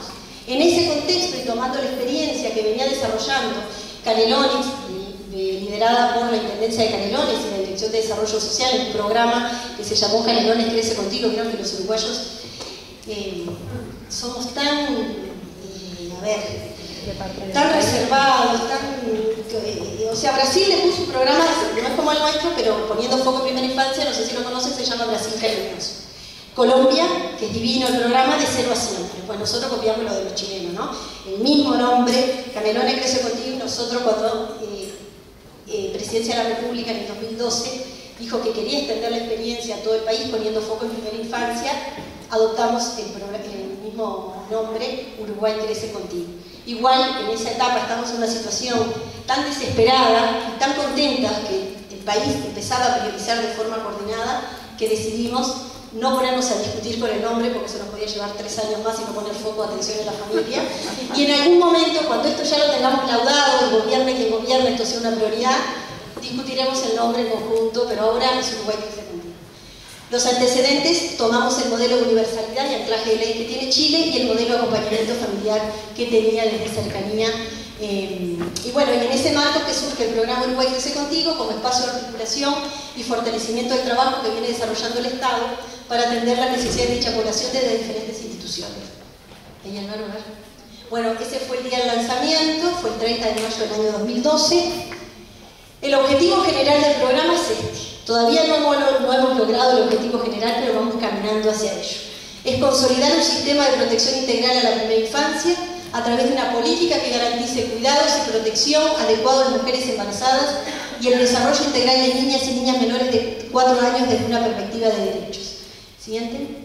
En ese contexto y tomando la experiencia que venía desarrollando Canelones, de, de, liderada por la Intendencia de Canelones y la Dirección de Desarrollo Social, en un programa que se llamó Canelones Crece Contigo. Vieron que los uruguayos eh, somos tan, eh, a ver, tan reservados, tan, eh, o sea, Brasil le puso un programa, no es como el nuestro, pero poniendo foco en primera infancia, no sé si lo conocen, se llama Brasil Cariñoso. Colombia, que es divino el programa, de cero a siempre. Pues nosotros copiamos lo de los chilenos, ¿no? El mismo nombre, Canelones Crece Contigo, y nosotros cuando eh, eh, Presidencia de la República en el dos mil doce dijo que quería extender la experiencia a todo el país poniendo foco en primera infancia, adoptamos el, el mismo nombre, Uruguay Crece Contigo. Igual, en esa etapa estamos en una situación tan desesperada y tan contentas que el país empezaba a priorizar de forma coordinada que decidimos no ponernos a discutir con el nombre, porque eso nos podía llevar tres años más y no poner foco de atención en la familia. Y en algún momento, cuando esto ya lo tengamos laudado, el gobierno y quien gobierna esto sea una prioridad, discutiremos el nombre en conjunto, pero ahora es Uruguay Crece Contigo. Los antecedentes, tomamos el modelo de universalidad y anclaje de ley que tiene Chile y el modelo de acompañamiento familiar que tenía desde cercanía. Eh, y bueno, y en ese marco que surge el programa Uruguay Crece Contigo como espacio de articulación y fortalecimiento del trabajo que viene desarrollando el Estado para atender las necesidades de dicha población desde diferentes instituciones. ¿Ella no va? Bueno, ese fue el día del lanzamiento, fue el treinta de mayo del año dos mil doce. El objetivo general del programa es este. Todavía no hemos, no hemos logrado el objetivo general, pero vamos caminando hacia ello. Es consolidar un sistema de protección integral a la primera infancia a través de una política que garantice cuidados y protección adecuados a las mujeres embarazadas y el desarrollo integral de niñas y niñas menores de cuatro años desde una perspectiva de derechos. Siguiente.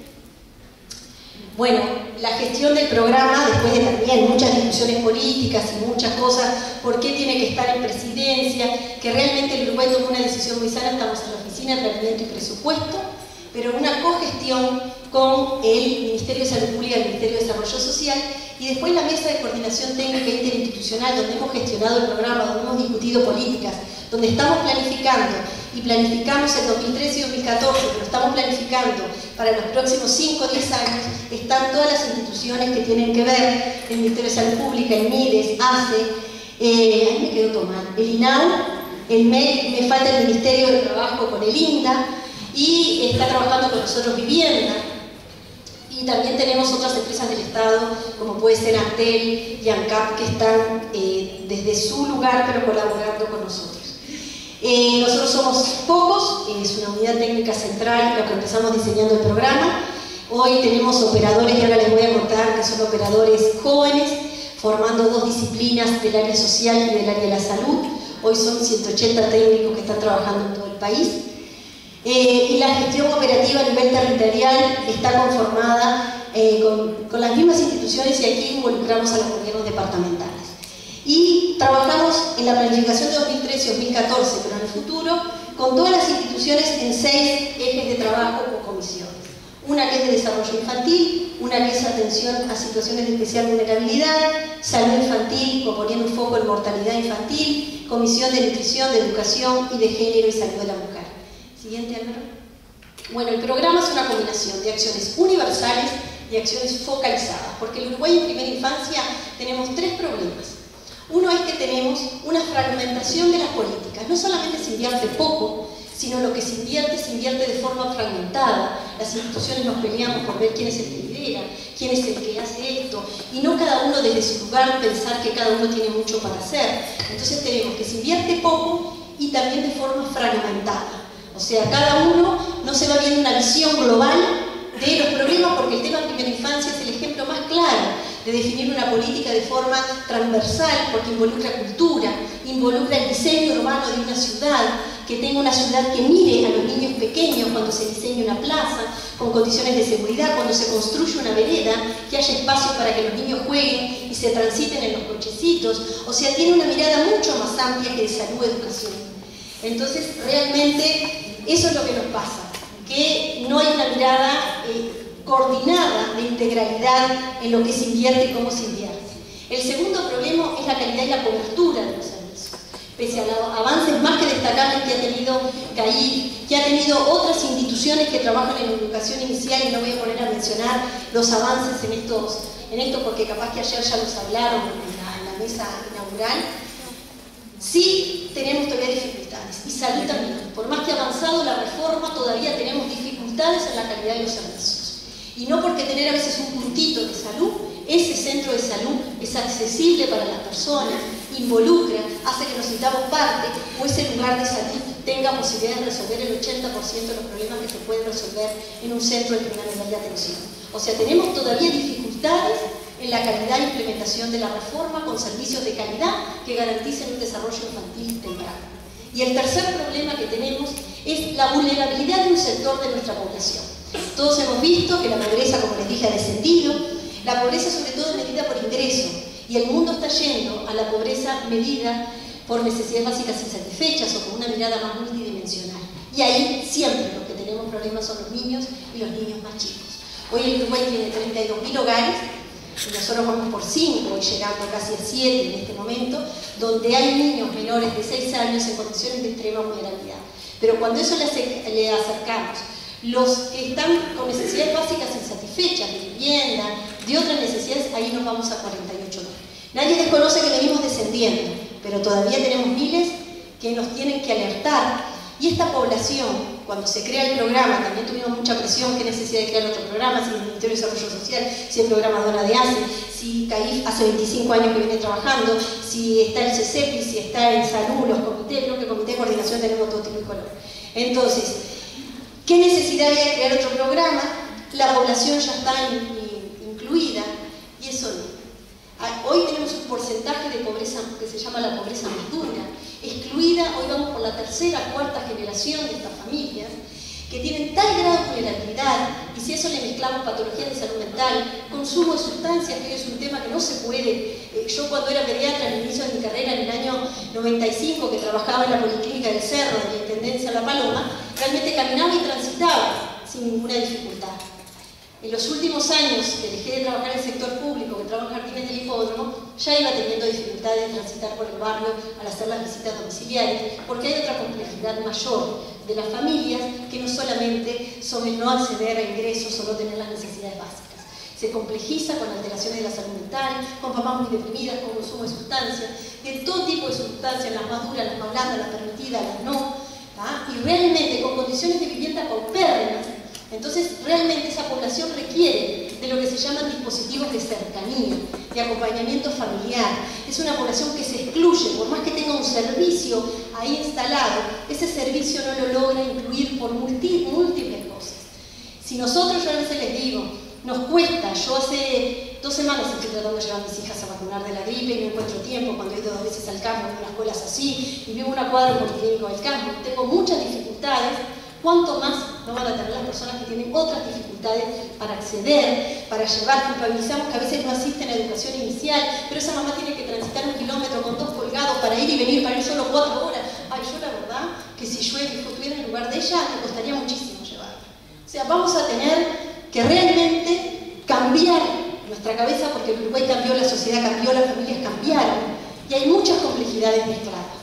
Bueno, la gestión del programa, después de también muchas discusiones políticas y muchas cosas, por qué tiene que estar en presidencia, que realmente el Uruguay tomó una decisión muy sana, estamos en la Oficina de Planeamiento y Presupuesto, pero una cogestión con el Ministerio de Salud Pública y el Ministerio de Desarrollo Social, y después la Mesa de Coordinación Técnica Interinstitucional, donde hemos gestionado el programa, donde hemos discutido políticas, donde estamos planificando, y planificamos en dos mil trece y dos mil catorce, pero estamos planificando para los próximos cinco o diez años, están todas las instituciones que tienen que ver, el Ministerio de Salud Pública, el MIDES, ACE, eh, ahí me quedó todo mal, el INAU, el M E C, me falta el Ministerio de Trabajo con el INDA, y está trabajando con nosotros Vivienda. Y también tenemos otras empresas del Estado, como puede ser Antel y ANCAP, que están eh, desde su lugar, pero colaborando con nosotros. Eh, nosotros somos pocos, es una unidad técnica central, lo que empezamos diseñando el programa. Hoy tenemos operadores, y ahora les voy a contar que son operadores jóvenes, formando dos disciplinas del área social y del área de la salud. Hoy son ciento ochenta técnicos que están trabajando en todo el país. Eh, y la gestión operativa a nivel territorial está conformada eh, con, con las mismas instituciones, y aquí involucramos a los gobiernos departamentales. Y trabajamos en la planificación de dos mil trece y dos mil catorce, pero en el futuro, con todas las instituciones en seis ejes de trabajo o comisiones. Una que es de desarrollo infantil, una que es atención a situaciones de especial vulnerabilidad, salud infantil, poniendo un foco en mortalidad infantil, comisión de nutrición, de educación y de género y salud de la mujer. Siguiente, Álvaro. Bueno, el programa es una combinación de acciones universales y acciones focalizadas, porque en Uruguay en primera infancia tenemos tres problemas. Uno es que tenemos una fragmentación de las políticas. No solamente se invierte poco, sino lo que se invierte, se invierte de forma fragmentada. Las instituciones nos peleamos por ver quién es el que lidera, quién es el que hace esto, y no cada uno desde su lugar pensar que cada uno tiene mucho para hacer. Entonces tenemos que se invierte poco y también de forma fragmentada. O sea, cada uno no se va viendo una visión global de los problemas, porque el tema de primera infancia es el ejemplo más claro de definir una política de forma transversal, porque involucra cultura, involucra el diseño urbano de una ciudad, que tenga una ciudad que mire a los niños pequeños cuando se diseña una plaza, con condiciones de seguridad, cuando se construye una vereda, que haya espacio para que los niños jueguen y se transiten en los cochecitos. O sea, tiene una mirada mucho más amplia que de salud y educación. Entonces, realmente, eso es lo que nos pasa, que no hay una mirada eh, coordinada de integralidad en lo que se invierte y cómo se invierte. El segundo problema es la calidad y la cobertura de los servicios. Pese a los avances más que destacables que ha tenido C A I F, que ha tenido otras instituciones que trabajan en educación inicial, y no voy a poner a mencionar los avances en estos, en esto porque capaz que ayer ya nos hablaron en la, en la mesa inaugural, sí tenemos todavía dificultades, y salud también. Por más que ha avanzado la reforma, todavía tenemos dificultades en la calidad de los servicios. Y no porque tener a veces un puntito de salud, ese centro de salud es accesible para las personas, involucra, hace que nos sintamos parte, o ese lugar de salud tenga posibilidad de resolver el ochenta por ciento de los problemas que se pueden resolver en un centro de primer nivel de atención. O sea, tenemos todavía dificultades en la calidad e implementación de la reforma con servicios de calidad que garanticen un desarrollo infantil temprano. Y el tercer problema que tenemos es la vulnerabilidad de un sector de nuestra población. Todos hemos visto que la pobreza, como les dije, ha descendido. La pobreza sobre todo es medida por ingreso, y el mundo está yendo a la pobreza medida por necesidades básicas insatisfechas o con una mirada más multidimensional. Y ahí siempre los que tenemos problemas son los niños y los niños más chicos. Hoy el Uruguay tiene treinta y dos mil hogares, y nosotros vamos por cinco, y llegando casi a siete en este momento, donde hay niños menores de seis años en condiciones de extrema vulnerabilidad. Pero cuando eso le, acer le acercamos los que están con necesidades básicas insatisfechas, de vivienda, de otras necesidades, ahí nos vamos a cuarenta y ocho mil. Nadie desconoce que venimos descendiendo, pero todavía tenemos miles que nos tienen que alertar. Y esta población, cuando se crea el programa, también tuvimos mucha presión, qué necesidad de crear otro programa, si el Ministerio de Desarrollo Social, si el programa Dona de ACE, si CAIF hace veinticinco años que viene trabajando, si está el CESEPI, si está en salud, los comités, creo que el comité de coordinación tenemos todo tipo de color. Entonces, ¿qué necesidad había de crear otro programa? La población ya está in, in, incluida, y eso no. Hoy tenemos un porcentaje de pobreza que se llama la pobreza más dura, excluida. Hoy vamos por la tercera, cuarta generación de estas familias que tienen tal grado de vulnerabilidad, y si a eso le mezclamos patologías de salud mental, consumo de sustancias, que es un tema que no se puede. Eh, yo cuando era pediatra al inicio de mi carrera, en el año noventa y cinco, que trabajaba en la Policlínica del Cerro, de la Intendencia La Paloma, realmente caminaba y transitaba sin ninguna dificultad. En los últimos años que dejé de trabajar en el sector público, que trabajo en jardines del hipódromo, ya iba teniendo dificultades de transitar por el barrio al hacer las visitas domiciliares, porque hay otra complejidad mayor de las familias, que no solamente son el no acceder a ingresos o no tener las necesidades básicas. Se complejiza con alteraciones de la salud mental, con mamás muy deprimidas, con consumo de sustancias, de todo tipo de sustancias, las más duras, las más blandas, las permitidas, las no, ¿tá? Y realmente con condiciones de vivienda paupérrimas. Entonces, realmente esa población requiere de lo que se llaman dispositivos de cercanía, de acompañamiento familiar. Es una población que se excluye, por más que tenga un servicio ahí instalado, ese servicio no lo logra incluir por multi, múltiples cosas. Si nosotros, yo a veces les digo, nos cuesta, yo hace dos semanas estoy tratando de llevar a mis hijas a vacunar de la gripe y no encuentro tiempo, cuando he ido dos veces al campo, en unas escuelas así, y vivo una cuadra policlínico del campo, tengo muchas dificultades. ¿Cuánto más no van a tener las personas que tienen otras dificultades para acceder, para llevar? Culpabilizamos que a veces no asisten a educación inicial, pero esa mamá tiene que transitar un kilómetro con dos colgados para ir y venir, para ir solo cuatro horas. Ay, yo la verdad que si yo estuviera en el lugar de ella, me costaría muchísimo llevarla. O sea, vamos a tener que realmente cambiar nuestra cabeza, porque el Uruguay cambió, la sociedad cambió, las familias cambiaron, y hay muchas complejidades mezcladas.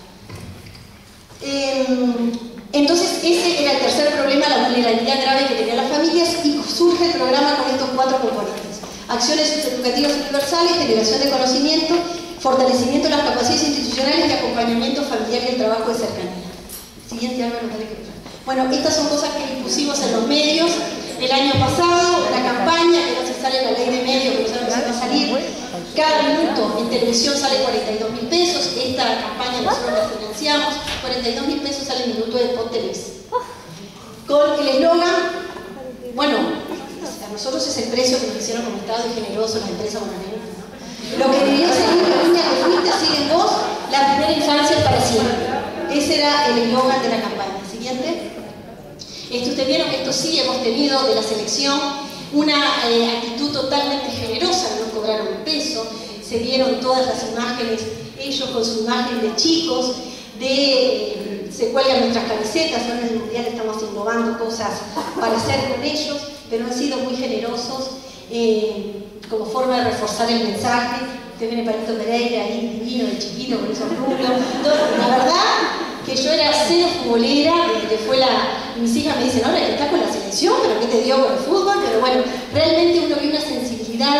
Eh, Entonces, ese era el tercer problema, la vulnerabilidad grave que tenían las familias, y surge el programa con estos cuatro componentes. Acciones educativas universales, generación de conocimiento, fortalecimiento de las capacidades institucionales y acompañamiento familiar y el trabajo de cercanía. Siguiente, Álvaro, dale que no. Bueno, estas son cosas que pusimos en los medios el año pasado, la campaña, que no se sale la ley de medios, que no sabemos si va a salir. Cada minuto en televisión sale cuarenta y dos mil pesos, esta campaña nosotros la financiamos, cuarenta y dos mil pesos sale el minuto de Spot Televisión. Con el eslogan, bueno, a nosotros es el precio que nos hicieron como Estado y generoso las empresas bonaerenses, ¿no? Lo que debió seguir la línea que fuiste, siguen vos, la primera infancia es para siempre. Ese era el eslogan de la campaña. Siguiente. Esto, ustedes vieron que esto sí hemos tenido de la selección una eh, actitud totalmente generosa, no cobraron un peso, se vieron todas las imágenes, ellos con su imagen de chicos, de, eh, se cuelgan nuestras camisetas, ahora en el Mundial estamos innovando cosas para hacer con ellos, pero han sido muy generosos eh, como forma de reforzar el mensaje. Usted viene Palito Pereira, ahí divino, de chiquito, con esos rulos. La verdad que yo era cero futbolera, desde que fue la... Mis hijas me dicen, ahora que estás con la selección, pero ¿qué te dio con el fútbol? Pero bueno, realmente uno ve una sensibilidad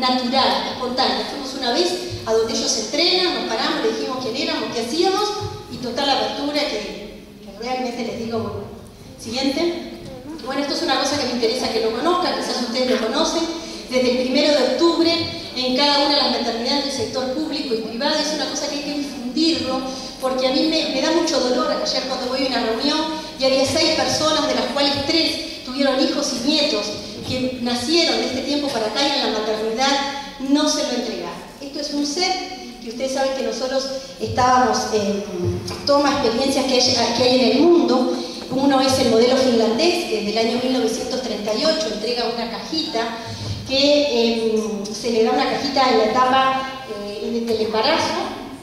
natural, espontánea. Fuimos una vez a donde ellos entrenan, nos paramos, le dijimos quién éramos, qué hacíamos, y total apertura que, que realmente les digo, bueno, siguiente. Bueno, esto es una cosa que me interesa que lo conozcan, quizás ustedes lo conocen. Desde el primero de octubre, en cada una de las maternidades del sector público y privado, es una cosa que hay que difundirlo, porque a mí me, me da mucho dolor. Ayer cuando voy a una reunión y había seis personas, de las cuales tres tuvieron hijos y nietos, que nacieron de este tiempo para acá y en la maternidad no se lo entregaron. Esto es un set que ustedes saben que nosotros estábamos en toma experiencias que hay, que hay en el mundo. Uno es el modelo finlandés, que desde el año mil novecientos treinta y ocho entrega una cajita, que eh, se le da una cajita en la etapa eh, del embarazo.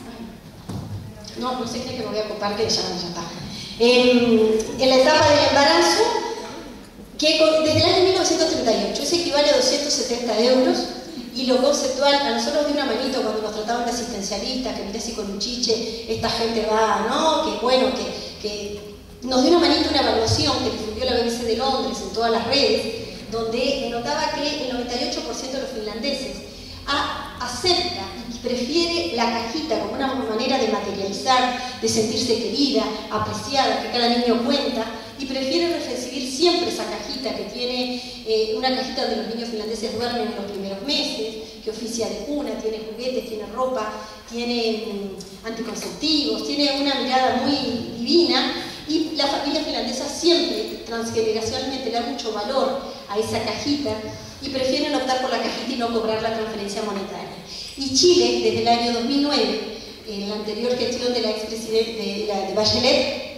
No, no sé qué que me voy a ocupar, que ya, ya está. Eh, en la etapa del embarazo, que desde el año mil novecientos treinta y ocho, eso equivale a doscientos setenta euros, y lo conceptual, a nosotros de una manito cuando nos trataban de asistencialistas, que mirá si con un chiche esta gente va, ¿no? Que bueno, que, que nos dio una manito una evaluación que difundió la B B C de Londres en todas las redes, donde notaba que el noventa y ocho por ciento de los finlandeses a, acepta y prefiere la cajita como una manera de materializar, de sentirse querida, apreciada, que cada niño cuenta, y prefiere recibir siempre esa cajita que tiene eh, una cajita donde los niños finlandeses duermen en los primeros meses, que oficia de cuna, tiene juguetes, tiene ropa, tiene mm, anticonceptivos, tiene una mirada muy divina, y la familia finlandesa siempre, transgeneracionalmente, le da mucho valor a esa cajita y prefieren optar por la cajita y no cobrar la transferencia monetaria. Y Chile, desde el año dos mil nueve, en la anterior gestión de la expresidente de, la, de Bachelet,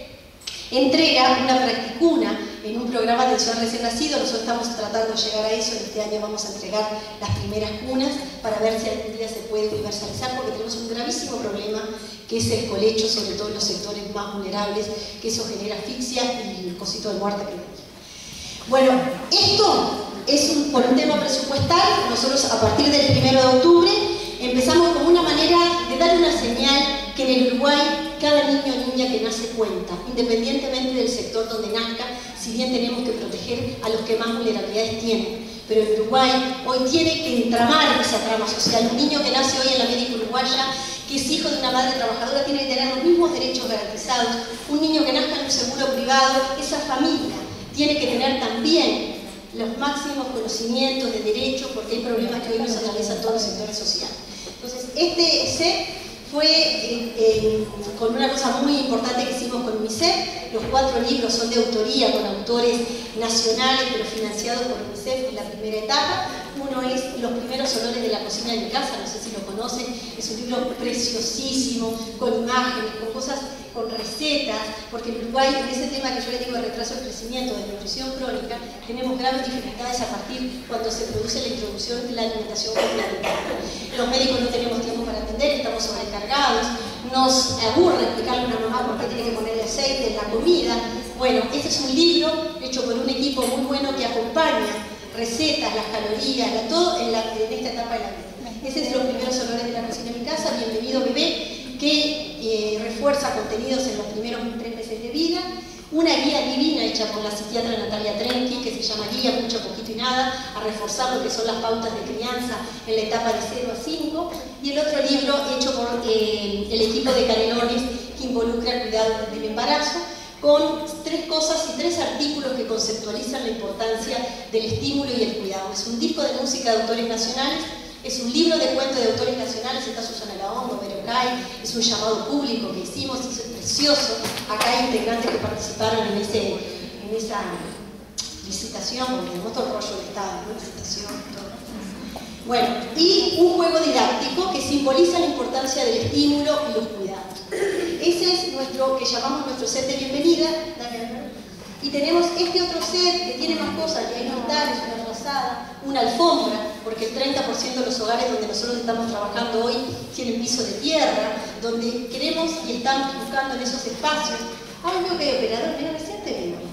entrega una practicuna en un programa de atención recién nacido. Nosotros estamos tratando de llegar a eso. Este año vamos a entregar las primeras cunas para ver si algún día se puede universalizar, porque tenemos un gravísimo problema que es el colecho, sobre todo en los sectores más vulnerables, que eso genera asfixia y el cosito de muerte que vemos. Bueno, esto es un, por un tema presupuestal. Nosotros a partir del primero de octubre empezamos como una manera de dar una señal que en el Uruguay cada niño o niña que nace cuenta, independientemente del sector donde nazca, si bien tenemos que proteger a los que más vulnerabilidades tienen. Pero el Uruguay hoy tiene que entramar esa trama social. Un niño que nace hoy en la América Uruguaya, que es hijo de una madre trabajadora, tiene que tener los mismos derechos garantizados. Un niño que nazca en un seguro privado, esa familia tiene que tener también los máximos conocimientos de derecho, porque hay problemas que hoy nos atraviesan todos los sectores sociales. Entonces, este set fue eh, eh, con una cosa muy importante que hicimos con UNICEF. Los cuatro libros son de autoría con autores nacionales, pero financiados por UNICEF en la primera etapa. Uno es Los primeros olores de la cocina de mi casa, no sé si lo conocen, es un libro preciosísimo, con imágenes, con cosas, con recetas, porque en Uruguay, en ese tema que yo les digo de retraso del crecimiento, de nutrición crónica, tenemos graves dificultades a partir cuando se produce la introducción de la alimentación complementaria. Los médicos no tenemos tiempo para atender, estamos sobrecargados, nos aburre explicarle a una mamá por qué tiene que ponerle aceite en la comida. Bueno, este es un libro hecho por un equipo muy bueno que acompaña recetas, las calorías, la, todo en, la, en esta etapa de la vida. Ese es Los primeros olores de la cocina de mi casa, Bienvenido Bebé, que eh, refuerza contenidos en los primeros tres meses de vida. Una guía divina hecha por la psiquiatra Natalia Trenki, que se llama Guía Mucho, Poquito y Nada, a reforzar lo que son las pautas de crianza en la etapa de cero a cinco. Y el otro libro hecho por eh, el equipo de Canelones, que involucra el cuidado del embarazo, con tres cosas y tres artículos que conceptualizan la importancia del estímulo y el cuidado. Es un disco de música de autores nacionales, es un libro de cuentos de autores nacionales, está Susana Laondo, Berocay, es un llamado público que hicimos, es precioso. Acá hay integrantes que participaron en, ese, en esa licitación, porque tenemos todo el rollo del Estado, ¿no? Licitación, todo. Bueno, y un juego didáctico que simboliza la importancia del estímulo y los cuidados. Ese es nuestro, que llamamos nuestro set de bienvenida. Y tenemos este otro set que tiene más cosas, que hay notarios, una frazada, una alfombra, porque el treinta por ciento de los hogares donde nosotros estamos trabajando hoy tienen piso de tierra, donde queremos y estamos buscando en esos espacios. Ahora veo que hay operadores, mira, recién te veo.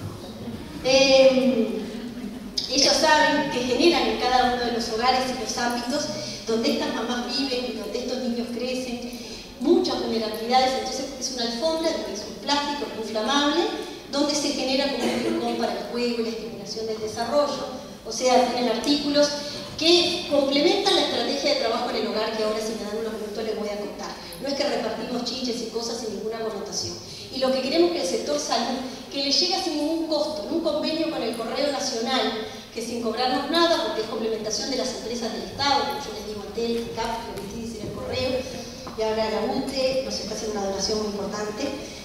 Eh, ellos saben que generan en cada uno de los hogares y los ámbitos donde estas mamás viven y donde estos niños crecen muchas vulnerabilidades. Entonces es una alfombra, es un plástico inflamable, donde se genera como un rincón para el juego y la estimulación del desarrollo. O sea, tienen artículos que complementan la estrategia de trabajo en el hogar que ahora, si me dan unos minutos, les voy a contar. No es que repartimos chiches y cosas sin ninguna connotación. Y lo que queremos es que el sector salud, que le llega sin ningún costo, en un convenio con el Correo Nacional, que sin cobrarnos nada, porque es complementación de las empresas del Estado, como yo les digo, Antel, C A F, lo que dice el Correo, y ahora la U T E nos está haciendo una donación muy importante.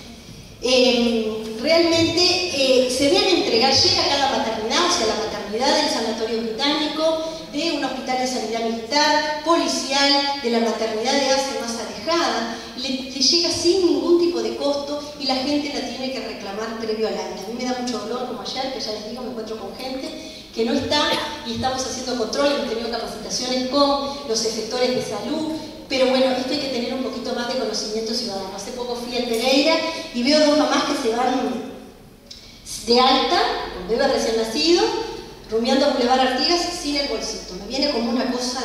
Eh, realmente eh, se debe entregar, llega a cada maternidad, o sea, la maternidad del Sanatorio Británico, de un hospital de sanidad militar, policial, de la maternidad de Ace más alejada, le, le llega sin ningún tipo de costo y la gente la tiene que reclamar previo al alta. A mí me da mucho dolor, como ayer, que ya les digo, me encuentro con gente que no está y estamos haciendo control, hemos tenido capacitaciones con los efectores de salud, pero bueno, esto hay que tener un poquito más de conocimiento ciudadano. Hace poco fui a Pereira y veo dos mamás que se van de alta, con bebé recién nacido, rumiando a Boulevard Artigas sin el bolsito. Me viene como una cosa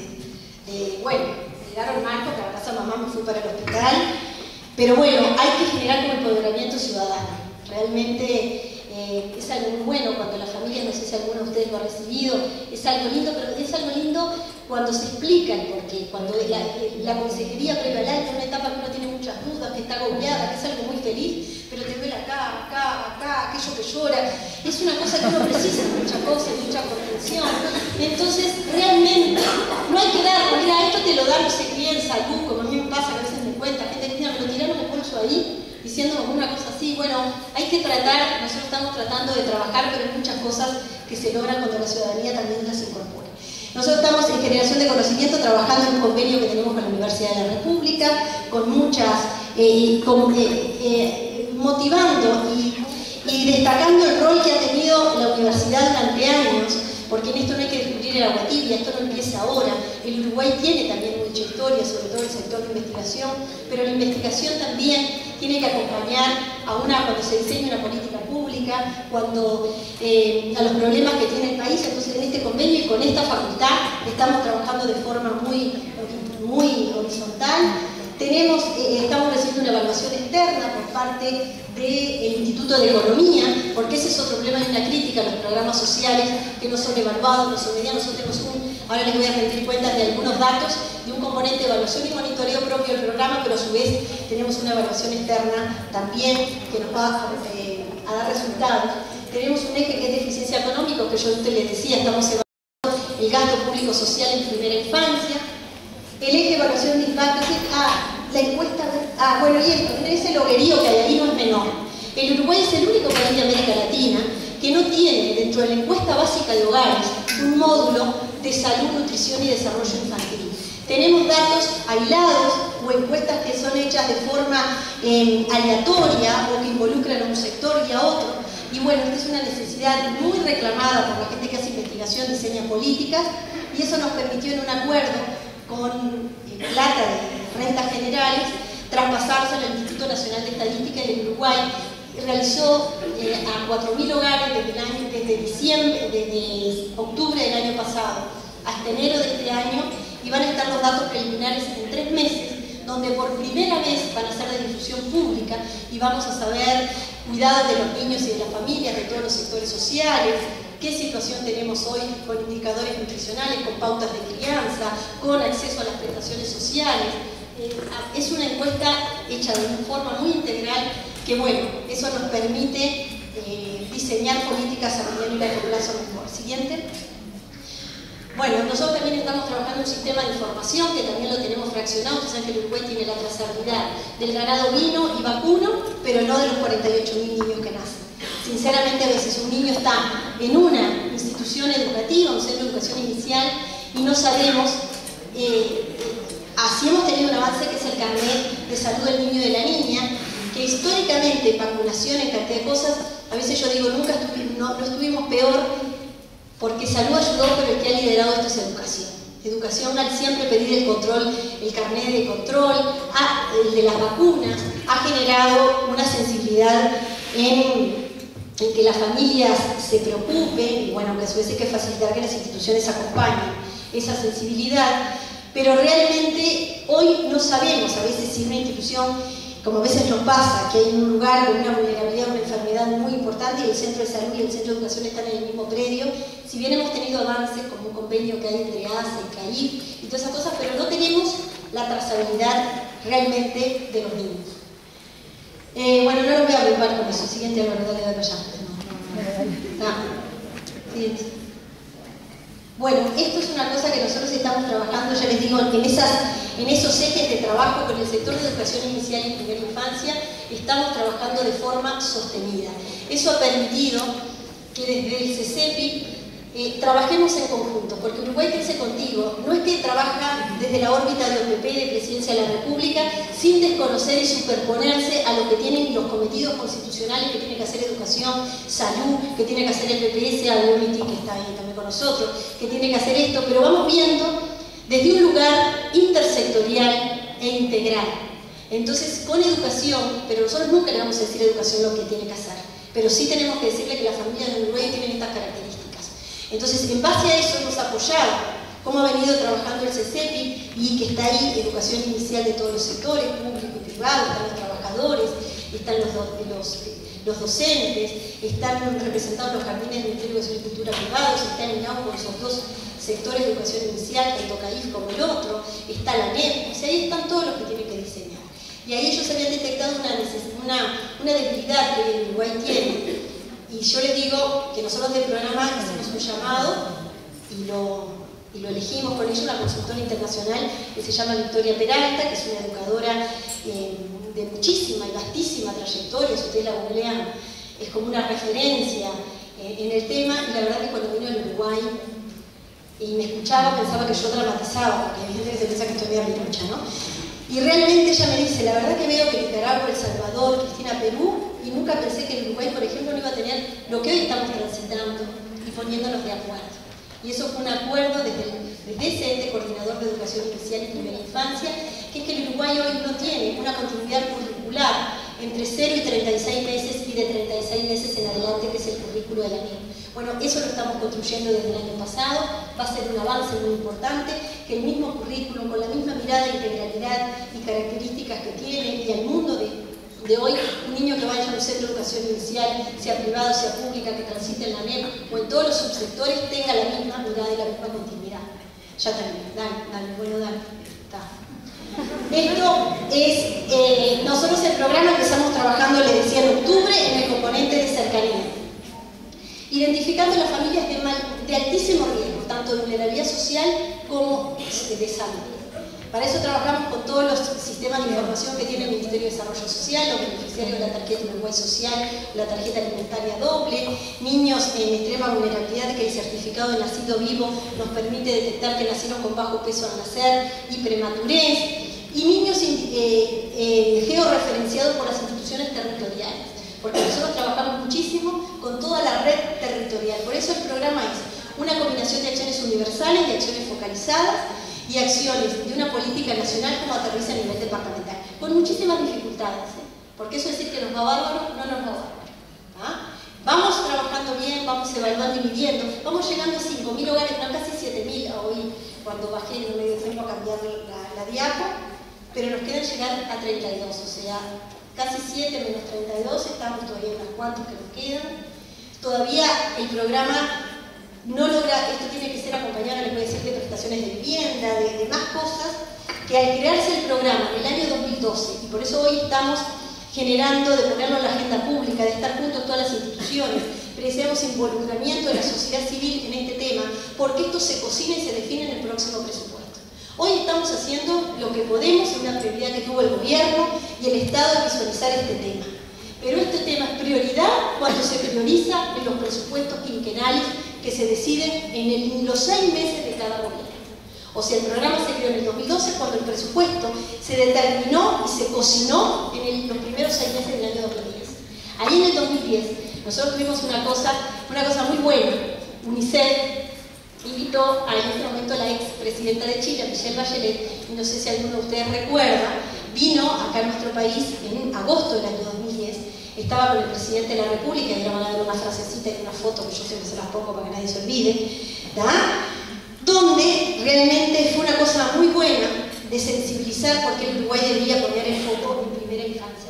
de, de bueno, me llegaron mal porque a la casa mamá me fui para el hospital, pero bueno, hay que generar como empoderamiento ciudadano. Realmente eh, es algo muy bueno cuando las familias, no sé si alguno de ustedes lo ha recibido, es algo lindo, pero es algo lindo cuando se explica el porqué, cuando la, la consejería previa al alta, una etapa que uno tiene muchas dudas, que está agobiada, que es algo muy feliz, pero te duele acá, acá, acá, aquello que llora, es una cosa que uno precisa de muchas cosas, mucha contención. Entonces, realmente, no hay que dar, mira, esto te lo da no sé quién, salud, como a mí me pasa, que a veces me cuenta, gente que me lo tiraron el bolso ahí, diciendo alguna cosa así. Bueno, hay que tratar, nosotros estamos tratando de trabajar, pero hay muchas cosas que se logran cuando la ciudadanía también las incorpora. Nosotros estamos en generación de conocimiento trabajando en un convenio que tenemos con la Universidad de la República, con muchas, eh, con, eh, eh, motivando y, y destacando el rol que ha tenido la universidad durante años, porque en esto no hay que descubrir el agua tibia, esto no empieza ahora. El Uruguay tiene también mucha historia, sobre todo el sector de investigación, pero la investigación también tiene que acompañar a una, cuando se diseña una política pública, cuando eh, a los problemas que tiene el país. Entonces, en este convenio y con esta facultad estamos trabajando de forma muy, muy horizontal. Tenemos, eh, estamos recibiendo una evaluación externa por parte del Instituto de Economía, porque ese es otro problema y una crítica a los programas sociales que no son evaluados, no son medianos. Nosotros tenemos un, ahora les voy a rendir cuentas de algunos datos, de un componente de evaluación y monitoreo propio del programa, pero a su vez tenemos una evaluación externa también que nos va eh, a dar resultados. Tenemos un eje que es de eficiencia económica, que yo a usted les decía, estamos evaluando el gasto público social en primera infancia. El eje de evaluación de impacto, ah, la encuesta, ah, bueno, y esto, ese loguerío que hay ahí no es menor. El Uruguay es el único país de América Latina que no tiene dentro de la encuesta básica de hogares un módulo de salud, nutrición y desarrollo infantil. Tenemos datos aislados o encuestas que son hechas de forma eh, aleatoria o que involucran a un sector y a otro. Y bueno, esta es una necesidad muy reclamada por la gente que hace investigación, diseña políticas, y eso nos permitió en un acuerdo con plata de rentas generales traspasárselo al Instituto Nacional de Estadística y el Uruguay realizó eh, a cuatro mil hogares desde, el año, desde diciembre, desde octubre del año pasado hasta enero de este año, y van a estar los datos preliminares en tres meses, donde por primera vez van a ser de difusión pública y vamos a saber cuidado de los niños y de las familias, de todos los sectores sociales, qué situación tenemos hoy con indicadores nutricionales, con pautas de crianza, con acceso a las prestaciones sociales. Eh, es una encuesta hecha de una forma muy integral que, bueno, eso nos permite eh, diseñar políticas a mediano y largo plazo mejor. Siguiente. Bueno, nosotros también estamos trabajando en un sistema de información que también lo tenemos fraccionado. Ustedes saben que el Uruguay tiene la trazabilidad del ganado vino y vacuno, pero no de los cuarenta y ocho mil niños que nacen. Sinceramente, a veces un niño está en una institución educativa, un centro de educación inicial, y no sabemos, eh, así hemos tenido un avance que es el carnet de salud del niño y de la niña, que históricamente, vacunación, en cantidad de cosas, a veces yo digo, nunca estuvimos, no, no estuvimos peor, porque salud ayudó, pero el que ha liderado esto es educación. Educación al siempre pedir el control, el carnet de control, a, el de las vacunas, ha generado una sensibilidad en en que las familias se preocupen, y bueno, que a su vez hay que facilitar que las instituciones acompañen esa sensibilidad, pero realmente hoy no sabemos a veces si una institución como a veces nos pasa, que hay un lugar con una vulnerabilidad, una enfermedad muy importante y el centro de salud y el centro de educación están en el mismo predio, si bien hemos tenido avances como un convenio que hay entre A S E, C A I F y todas esas cosas, pero no tenemos la trazabilidad realmente de los niños. Eh, bueno, no lo voy a averiguar con eso. Siguiente, Álvaro, dale, dale para allá. No, no. Siguiente. Bueno, esto es una cosa que nosotros estamos trabajando, ya les digo, en, esas, en esos ejes de trabajo con el sector de educación inicial y primera infancia, estamos trabajando de forma sostenida. Eso ha permitido que desde el CESEPI eh, trabajemos en conjunto, porque Uruguay Crece Contigo no es que trabaja desde la órbita de O P P, de Presidencia de la República, sin desconocer y superponerse a lo que tienen los cometidos constitucionales que tiene que hacer educación, salud, que tiene que hacer el P P S, Ability, que está ahí también con nosotros, que tiene que hacer esto, pero vamos viendo desde un lugar intersectorial e integral. Entonces, con educación, pero nosotros nunca le vamos a decir a educación lo que tiene que hacer, pero sí tenemos que decirle que las familias de Uruguay tienen estas características. Entonces, en base a eso hemos apoyado cómo ha venido trabajando el CESEPI y que está ahí educación inicial de todos los sectores, público y privado, están los trabajadores, están los, do, los, los docentes, están representados los jardines del Ministerio de Educación y Cultura privados, están alineados con esos dos sectores de educación inicial, tanto C A I F como el otro, está la N E P, o sea, ahí están todos los que tienen que diseñar. Y ahí ellos habían detectado una, una, una debilidad que el Uruguay tiene. Y yo les digo que nosotros del programa hicimos un llamado y lo, y lo elegimos con ella, una consultora internacional que se llama Victoria Peralta, que es una educadora eh, de muchísima y vastísima trayectoria, si ustedes la googlean, es como una referencia eh, en el tema, y la verdad que cuando vino al Uruguay y me escuchaba pensaba que yo dramatizaba, porque evidentemente se piensa que estoy media pirucha, ¿no? Y realmente ella me dice, la verdad que veo que Nicaragua, El Salvador, Cristina, Perú, y nunca pensé que el Uruguay, por ejemplo, no iba a tener lo que hoy estamos transitando y poniéndonos de acuerdo. Y eso fue un acuerdo desde, el, desde ese ente coordinador de educación inicial y primera infancia, que es que el Uruguay hoy no tiene una continuidad curricular entre cero y treinta y seis meses y de treinta y seis meses en adelante, que es el currículo de la N E P. Bueno, eso lo estamos construyendo desde el año pasado, va a ser un avance muy importante, que el mismo currículum, con la misma mirada de integralidad y características que tiene, y al mundo de, de hoy, un niño que vaya a un centro de educación inicial, sea privado, sea pública, que transite en la N E P o en todos los subsectores, tenga la misma mirada y la misma continuidad. Ya terminé, dale, dale, bueno, dale. Está. Esto es, eh, nosotros el programa empezamos trabajando, les decía, en octubre, en el componente de cercanía. Identificando las familias de, mal, de altísimo riesgo, tanto de vulnerabilidad social como de salud. Para eso trabajamos con todos los sistemas de información que tiene el Ministerio de Desarrollo Social, los beneficiarios de la tarjeta Uruguay Social, la tarjeta alimentaria doble, niños en extrema vulnerabilidad, que el certificado de nacido vivo nos permite detectar que nacieron con bajo peso al nacer y prematurez, y niños eh, eh, georreferenciados por las instituciones territoriales. Porque nosotros trabajamos muchísimo con toda la red territorial. Por eso el programa es una combinación de acciones universales, de acciones focalizadas y acciones de una política nacional como aterriza a nivel departamental. Con muchísimas dificultades, ¿eh? Porque eso decir que nos va bárbaro, no nos va bárbaro. ¿Ah? Vamos trabajando bien, vamos evaluando y midiendo, vamos llegando a cinco mil hogares, no casi siete mil hoy, cuando bajé en medio tiempo a cambiar la, la diapo, pero nos quedan llegar a treinta y dos, o sea, casi siete menos treinta y dos, estamos todavía unos cuantos que nos quedan. Todavía el programa no logra, esto tiene que ser acompañado, les voy a decir, de prestaciones de vivienda, de, de más cosas, que al crearse el programa en el año dos mil doce, y por eso hoy estamos generando, de ponerlo en la agenda pública, de estar juntos todas las instituciones, precisamos involucramiento de la sociedad civil en este tema, porque esto se cocina y se define en el próximo presupuesto. Hoy estamos haciendo lo que podemos en una prioridad que tuvo el gobierno y el Estado de visualizar este tema. Pero este tema es prioridad cuando se prioriza en los presupuestos quinquenales que se deciden en, el, en los seis meses de cada gobierno. O sea, el programa se creó en el dos mil doce cuando el presupuesto se determinó y se cocinó en el, los primeros seis meses del año dos mil diez. Ahí en el dos mil diez nosotros tuvimos una cosa, una cosa muy buena. UNICEF invitó a en este momento a la ex presidenta de Chile, Michelle Bachelet, y no sé si alguno de ustedes recuerda, vino acá a nuestro país en agosto del año dos mil diez, estaba con el presidente de la República, y le van a dar una frasecita y una foto que yo siempre se las pongo para que nadie se olvide, ¿da? Donde realmente fue una cosa muy buena de sensibilizar porque el Uruguay debería poner el foco en primera infancia.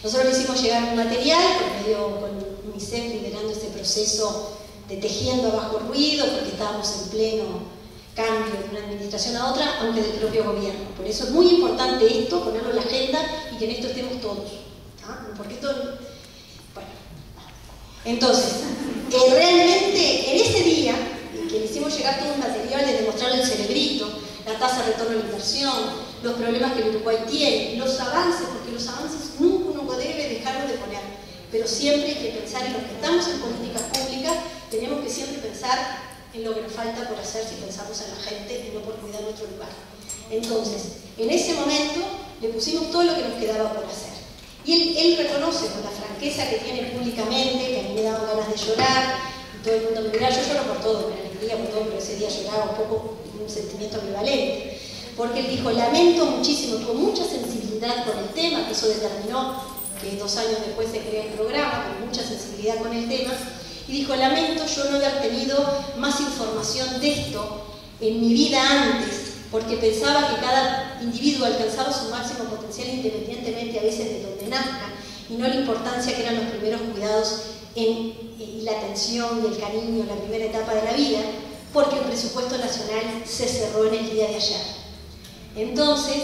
Nosotros le hicimos llegar un material, por medio con UNICEF liderando este proceso de tejiendo a bajo ruido, porque estábamos en pleno cambio de una administración a otra, aunque del propio gobierno. Por eso es muy importante esto, ponerlo en la agenda y que en esto estemos todos. ¿Ah? Porque esto, bueno, entonces, eh, realmente en ese día, que le hicimos llegar todo un material de demostrarle el cerebrito, la tasa de retorno a la inversión, los problemas que el Uruguay tiene, los avances, porque los avances nunca uno debe dejarlo de poner, pero siempre hay que pensar en los que estamos en políticas públicas, tenemos que siempre pensar en lo que nos falta por hacer si pensamos en la gente y no por cuidar nuestro lugar. Entonces, en ese momento le pusimos todo lo que nos quedaba por hacer. Y él, él reconoce con la franqueza que tiene públicamente, que a mí me daban ganas de llorar, y todo el mundo me dirá, yo lloro por todo, me alegría por todo, pero ese día lloraba un poco, un sentimiento ambivalente. Porque él dijo, lamento muchísimo, tuvo mucha sensibilidad con el tema, que eso determinó que dos años después se crea el programa, con mucha sensibilidad con el tema, y dijo, lamento yo no haber tenido más información de esto en mi vida antes, porque pensaba que cada individuo alcanzaba su máximo potencial independientemente a veces de donde nazca, y no la importancia que eran los primeros cuidados en, y la atención y el cariño en la primera etapa de la vida, porque el presupuesto nacional se cerró en el día de ayer. Entonces,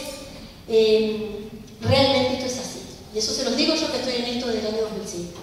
eh, realmente esto es así. Y eso se los digo yo que estoy en esto desde el año dos mil cinco.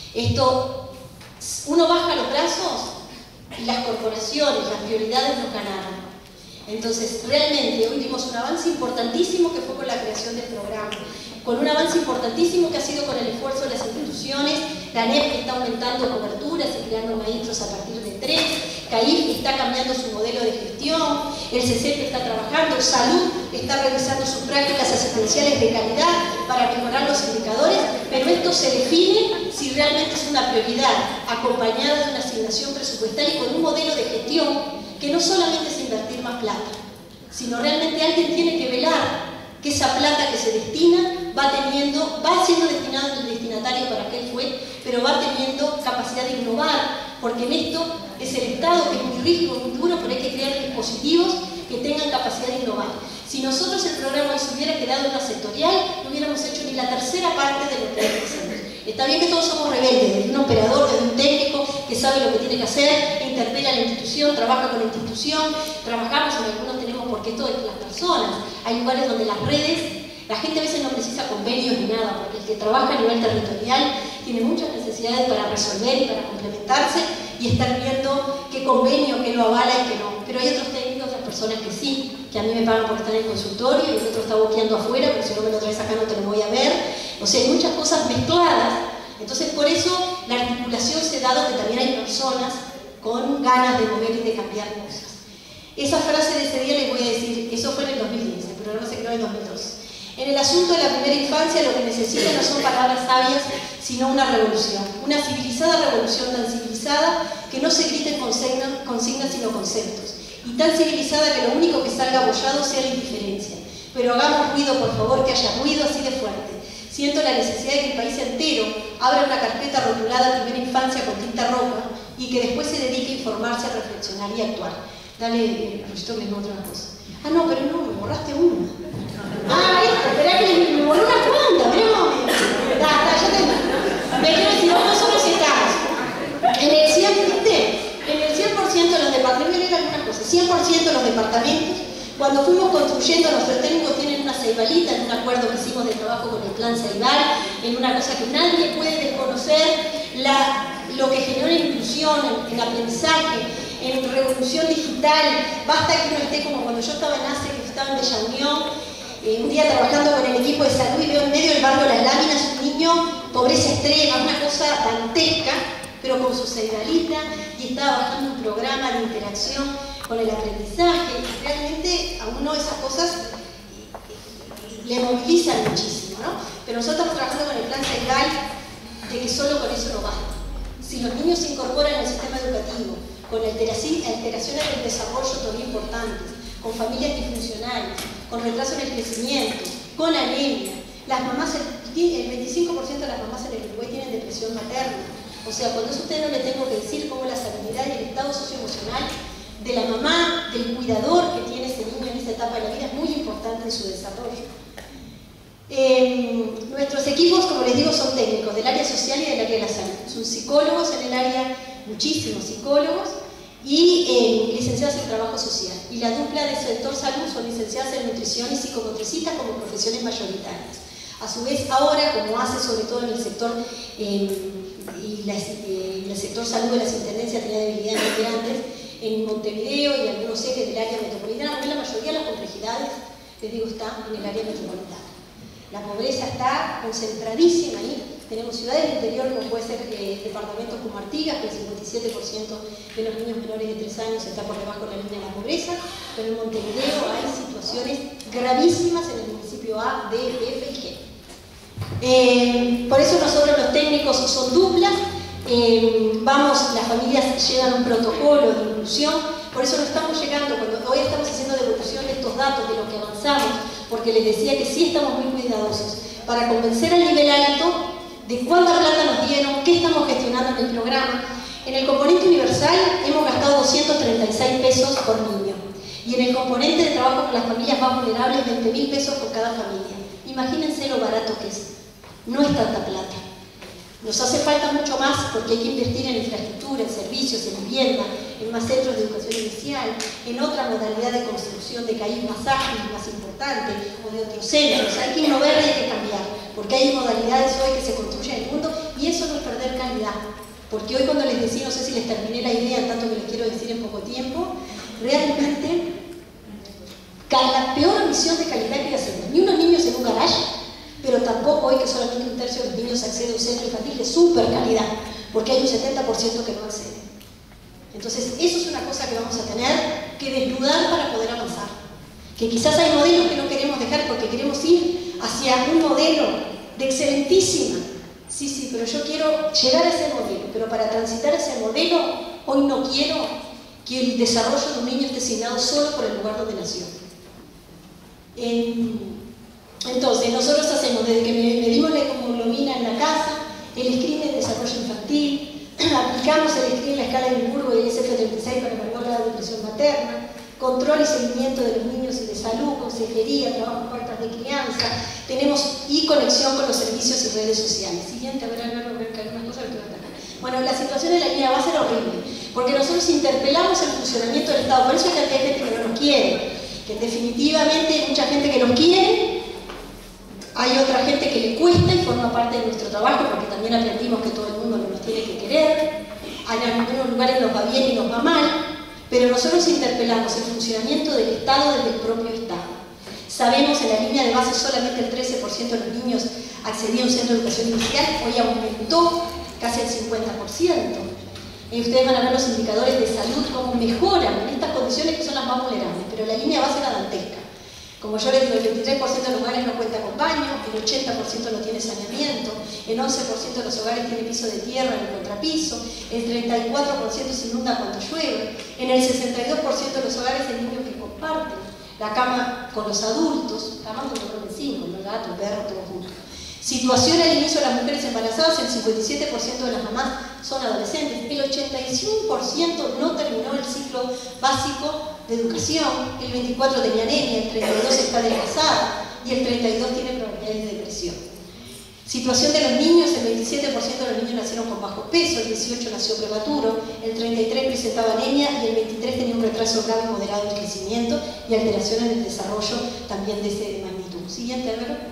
Esto, uno baja los brazos y las corporaciones, las prioridades nos ganaron. Entonces, realmente hoy dimos un avance importantísimo que fue con la creación del programa, con un avance importantísimo que ha sido con el esfuerzo de las instituciones, la N E P que está aumentando coberturas y creando maestros a partir de tres, CAIF está cambiando su modelo de gestión, el C C P está trabajando, Salud está revisando sus prácticas asistenciales de calidad para mejorar los indicadores, pero esto se define si realmente es una prioridad acompañada de una asignación presupuestal y con un modelo de gestión que no solamente es invertir más plata, sino realmente alguien tiene que velar que esa plata que se destina va teniendo, va siendo destinado el destinatario para aquel fue, pero va teniendo capacidad de innovar, porque en esto es el Estado que es muy rígido, muy duro, pero hay que crear dispositivos que tengan capacidad de innovar. Si nosotros el programa se hubiera quedado en la sectorial, no hubiéramos hecho ni la tercera parte de lo que hacemos. Está bien que todos somos rebeldes, desde un operador, desde un técnico que sabe lo que tiene que hacer, interpela a la institución, trabaja con la institución, trabajamos en algunos tenemos, porque esto es las personas. Hay lugares donde las redes, la gente a veces no precisa convenios ni nada, porque el que trabaja a nivel territorial tiene muchas necesidades para resolver y para complementarse y estar viendo qué convenio, qué lo avala y qué no. Pero hay otros técnicos, otras personas que sí, que a mí me pagan por estar en el consultorio y el otro está boqueando afuera, pero si no me lo traes acá no te lo voy a ver. O sea, hay muchas cosas mezcladas. Entonces, por eso la articulación se da donde también hay personas con ganas de mover y de cambiar cosas. Esa frase de ese día les voy a decir, eso fue en el dos mil diez, el programa se creó en el dos mil doce. En el asunto de la primera infancia lo que necesita no son palabras sabias, sino una revolución. Una civilizada revolución, tan civilizada que no se griten consignas, consignas sino conceptos. Y tan civilizada que lo único que salga abollado sea la indiferencia. Pero hagamos ruido, por favor, que haya ruido así de fuerte. Siento la necesidad de que el país entero abra una carpeta rotulada primera infancia con tinta roja y que después se dedique a informarse, a reflexionar y a actuar. Dale, Rosito, que les muestre una cosa. Ah, no, pero no, me borraste una. Ah, esta, esperá que me, me borró una cuanta, no. Está, está, ya te... Me quiero decir, nosotros estamos en el cien por ciento, en el cien por ciento de los departamentos, voy a leer algunas cosas, cien por ciento de los departamentos, cuando fuimos construyendo, nuestros técnicos tienen una ceibalita en un acuerdo que hicimos de trabajo con el plan Ceibal, en una cosa que nadie puede desconocer, la, lo que generó la inclusión, en, en aprendizaje, en revolución digital. Basta que uno esté como cuando yo estaba en A C E, que estaba en Bella Unión, eh, un día trabajando con el equipo de salud y veo en medio del barrio Las Láminas un niño, pobreza extrema, una cosa dantesca, pero con su ceibalita, y estaba bajando un programa de interacción con el aprendizaje, y realmente a uno esas cosas le movilizan muchísimo, ¿no? Pero nosotros estamos trabajando con el plan Ceibal de que solo con eso no basta. Si los niños se incorporan al sistema educativo, con alteraciones del desarrollo todavía importantes, con familias disfuncionales, con retraso en el crecimiento, con anemia, las mamás, el veinticinco por ciento de las mamás en el Uruguay tienen depresión materna. O sea, cuando eso usted no le tengo que decir cómo la sanidad y el estado socioemocional de la mamá, del cuidador que tiene ese niño en esa etapa de la vida es muy importante en su desarrollo. Eh, nuestros equipos, como les digo, son técnicos del área social y del área de la salud. Son psicólogos en el área, muchísimos psicólogos, y eh, licenciados en trabajo social. Y la dupla de sector salud son licenciadas en nutrición y psicomotricistas como profesiones mayoritarias. A su vez, ahora, como hace sobre todo en el sector eh, y la, eh, el sector salud de las intendencias tenía debilidades muy grandes, en Montevideo y algunos ejes del área metropolitana, la mayoría de las complejidades, les digo, están en el área metropolitana. La pobreza está concentradísima ahí. Tenemos ciudades del interior, como puede ser eh, departamentos como Artigas, que el cincuenta y siete por ciento de los niños menores de tres años está por debajo de la línea de la pobreza, pero en Montevideo hay situaciones gravísimas en el municipio A, D, F y G. Eh, por eso nosotros los técnicos son duplas, eh, vamos, las familias llevan un protocolo de inclusión, por eso no estamos llegando, cuando hoy estamos haciendo devolución de estos datos, de lo que avanzamos, porque les decía que sí estamos muy cuidadosos, para convencer al nivel alto de cuánta plata nos dieron, qué estamos gestionando en el programa. En el componente universal hemos gastado doscientos treinta y seis pesos por niño, y en el componente de trabajo con las familias más vulnerables, veinte mil pesos por cada familia. Imagínense lo barato que es. No es tanta plata. Nos hace falta mucho más porque hay que invertir en infraestructura, en servicios, en vivienda, en más centros de educación inicial, en otra modalidad de construcción de caíz más ágil, más importante, o de otros centros. Hay que innovar y hay que cambiar, porque hay modalidades hoy que se construyen en el mundo y eso no es perder calidad. Porque hoy cuando les decía, no sé si les terminé la idea, tanto que les quiero decir en poco tiempo, realmente la peor misión de calidad que hacemos, ni unos niños en un garage, pero tampoco hoy que solamente un tercio de los niños accede a un centro infantil de súper calidad, porque hay un setenta por ciento que no accede. Entonces, eso es una cosa que vamos a tener que desnudar para poder avanzar. Que quizás hay modelos que no queremos dejar porque queremos ir hacia un modelo de excelentísima. Sí, sí, pero yo quiero llegar a ese modelo, pero para transitar ese modelo, hoy no quiero que el desarrollo de un niño esté asignado solo por el lugar donde nació. En, Entonces, nosotros hacemos, desde que medimos la hemoglobina en la casa, el screening de desarrollo infantil, aplicamos el screening en la escala de Edimburgo y el S F treinta y seis para evaluar la depresión materna, control y seguimiento de los niños y de salud, consejería, trabajo en puertas de crianza, tenemos y conexión con los servicios y redes sociales. Siguiente, a ver, a ver, a ver, que algunas cosas que tengo acá. Bueno, la situación de la línea va a ser horrible, porque nosotros interpelamos el funcionamiento del Estado, por eso hay cantidad de gente que no nos quiere, que definitivamente hay mucha gente que nos quiere. Hay otra gente que le cuesta y forma parte de nuestro trabajo porque también aprendimos que todo el mundo no nos tiene que querer. Hay algunos lugares nos va bien y nos va mal, pero nosotros interpelamos el funcionamiento del Estado desde el propio Estado. Sabemos en la línea de base solamente el trece por ciento de los niños accedía a un centro de educación inicial, hoy aumentó casi el cincuenta por ciento. Y ustedes van a ver los indicadores de salud cómo mejoran en estas condiciones que son las más vulnerables, pero la línea base era dantesca. Como yo les digo, el veintitrés por ciento de los hogares no cuenta con baño, el ochenta por ciento no tiene saneamiento, el once por ciento de los hogares tiene piso de tierra en el contrapiso, el treinta y cuatro por ciento se inunda cuando llueve, en el sesenta y dos por ciento de los hogares hay niños que comparten la cama con los adultos, cama con los cinco, el gato, el perro, todo junto. Situación al inicio de las mujeres embarazadas, el cincuenta y siete por ciento de las mamás son adolescentes, el ochenta y cinco por ciento no terminó el ciclo básico de educación, el veinticuatro por ciento tenía anemia, el treinta y dos por ciento está adelgazada y el treinta y dos por ciento tiene probabilidades de depresión. Situación de los niños, el veintisiete por ciento de los niños nacieron con bajo peso, el dieciocho por ciento nació prematuro, el treinta y tres por ciento presentaba anemia y el veintitrés por ciento tenía un retraso grave y moderado del crecimiento y alteraciones en el desarrollo también de esa magnitud. Siguiente, Álvaro.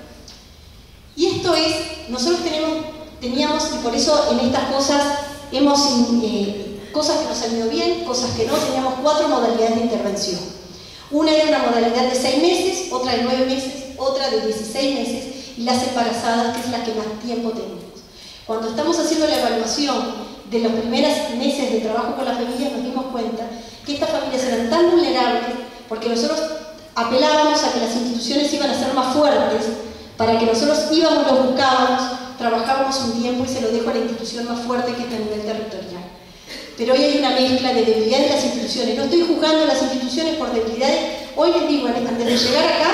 Y esto es, nosotros tenemos, teníamos, y por eso en estas cosas hemos, eh, cosas que nos han ido bien, cosas que no, teníamos cuatro modalidades de intervención. Una era una modalidad de seis meses, otra de nueve meses, otra de dieciséis meses, y las embarazadas, que es la que más tiempo tenemos. Cuando estamos haciendo la evaluación de los primeros meses de trabajo con las familias, nos dimos cuenta que estas familias eran tan vulnerables, porque nosotros apelábamos a que las instituciones iban a ser más fuertes, para que nosotros íbamos, los buscábamos, trabajábamos un tiempo y se lo dejo a la institución más fuerte que está a nivel territorial. Pero hoy hay una mezcla de debilidad de las instituciones. No estoy juzgando a las instituciones por debilidades. Hoy les digo, antes de llegar acá,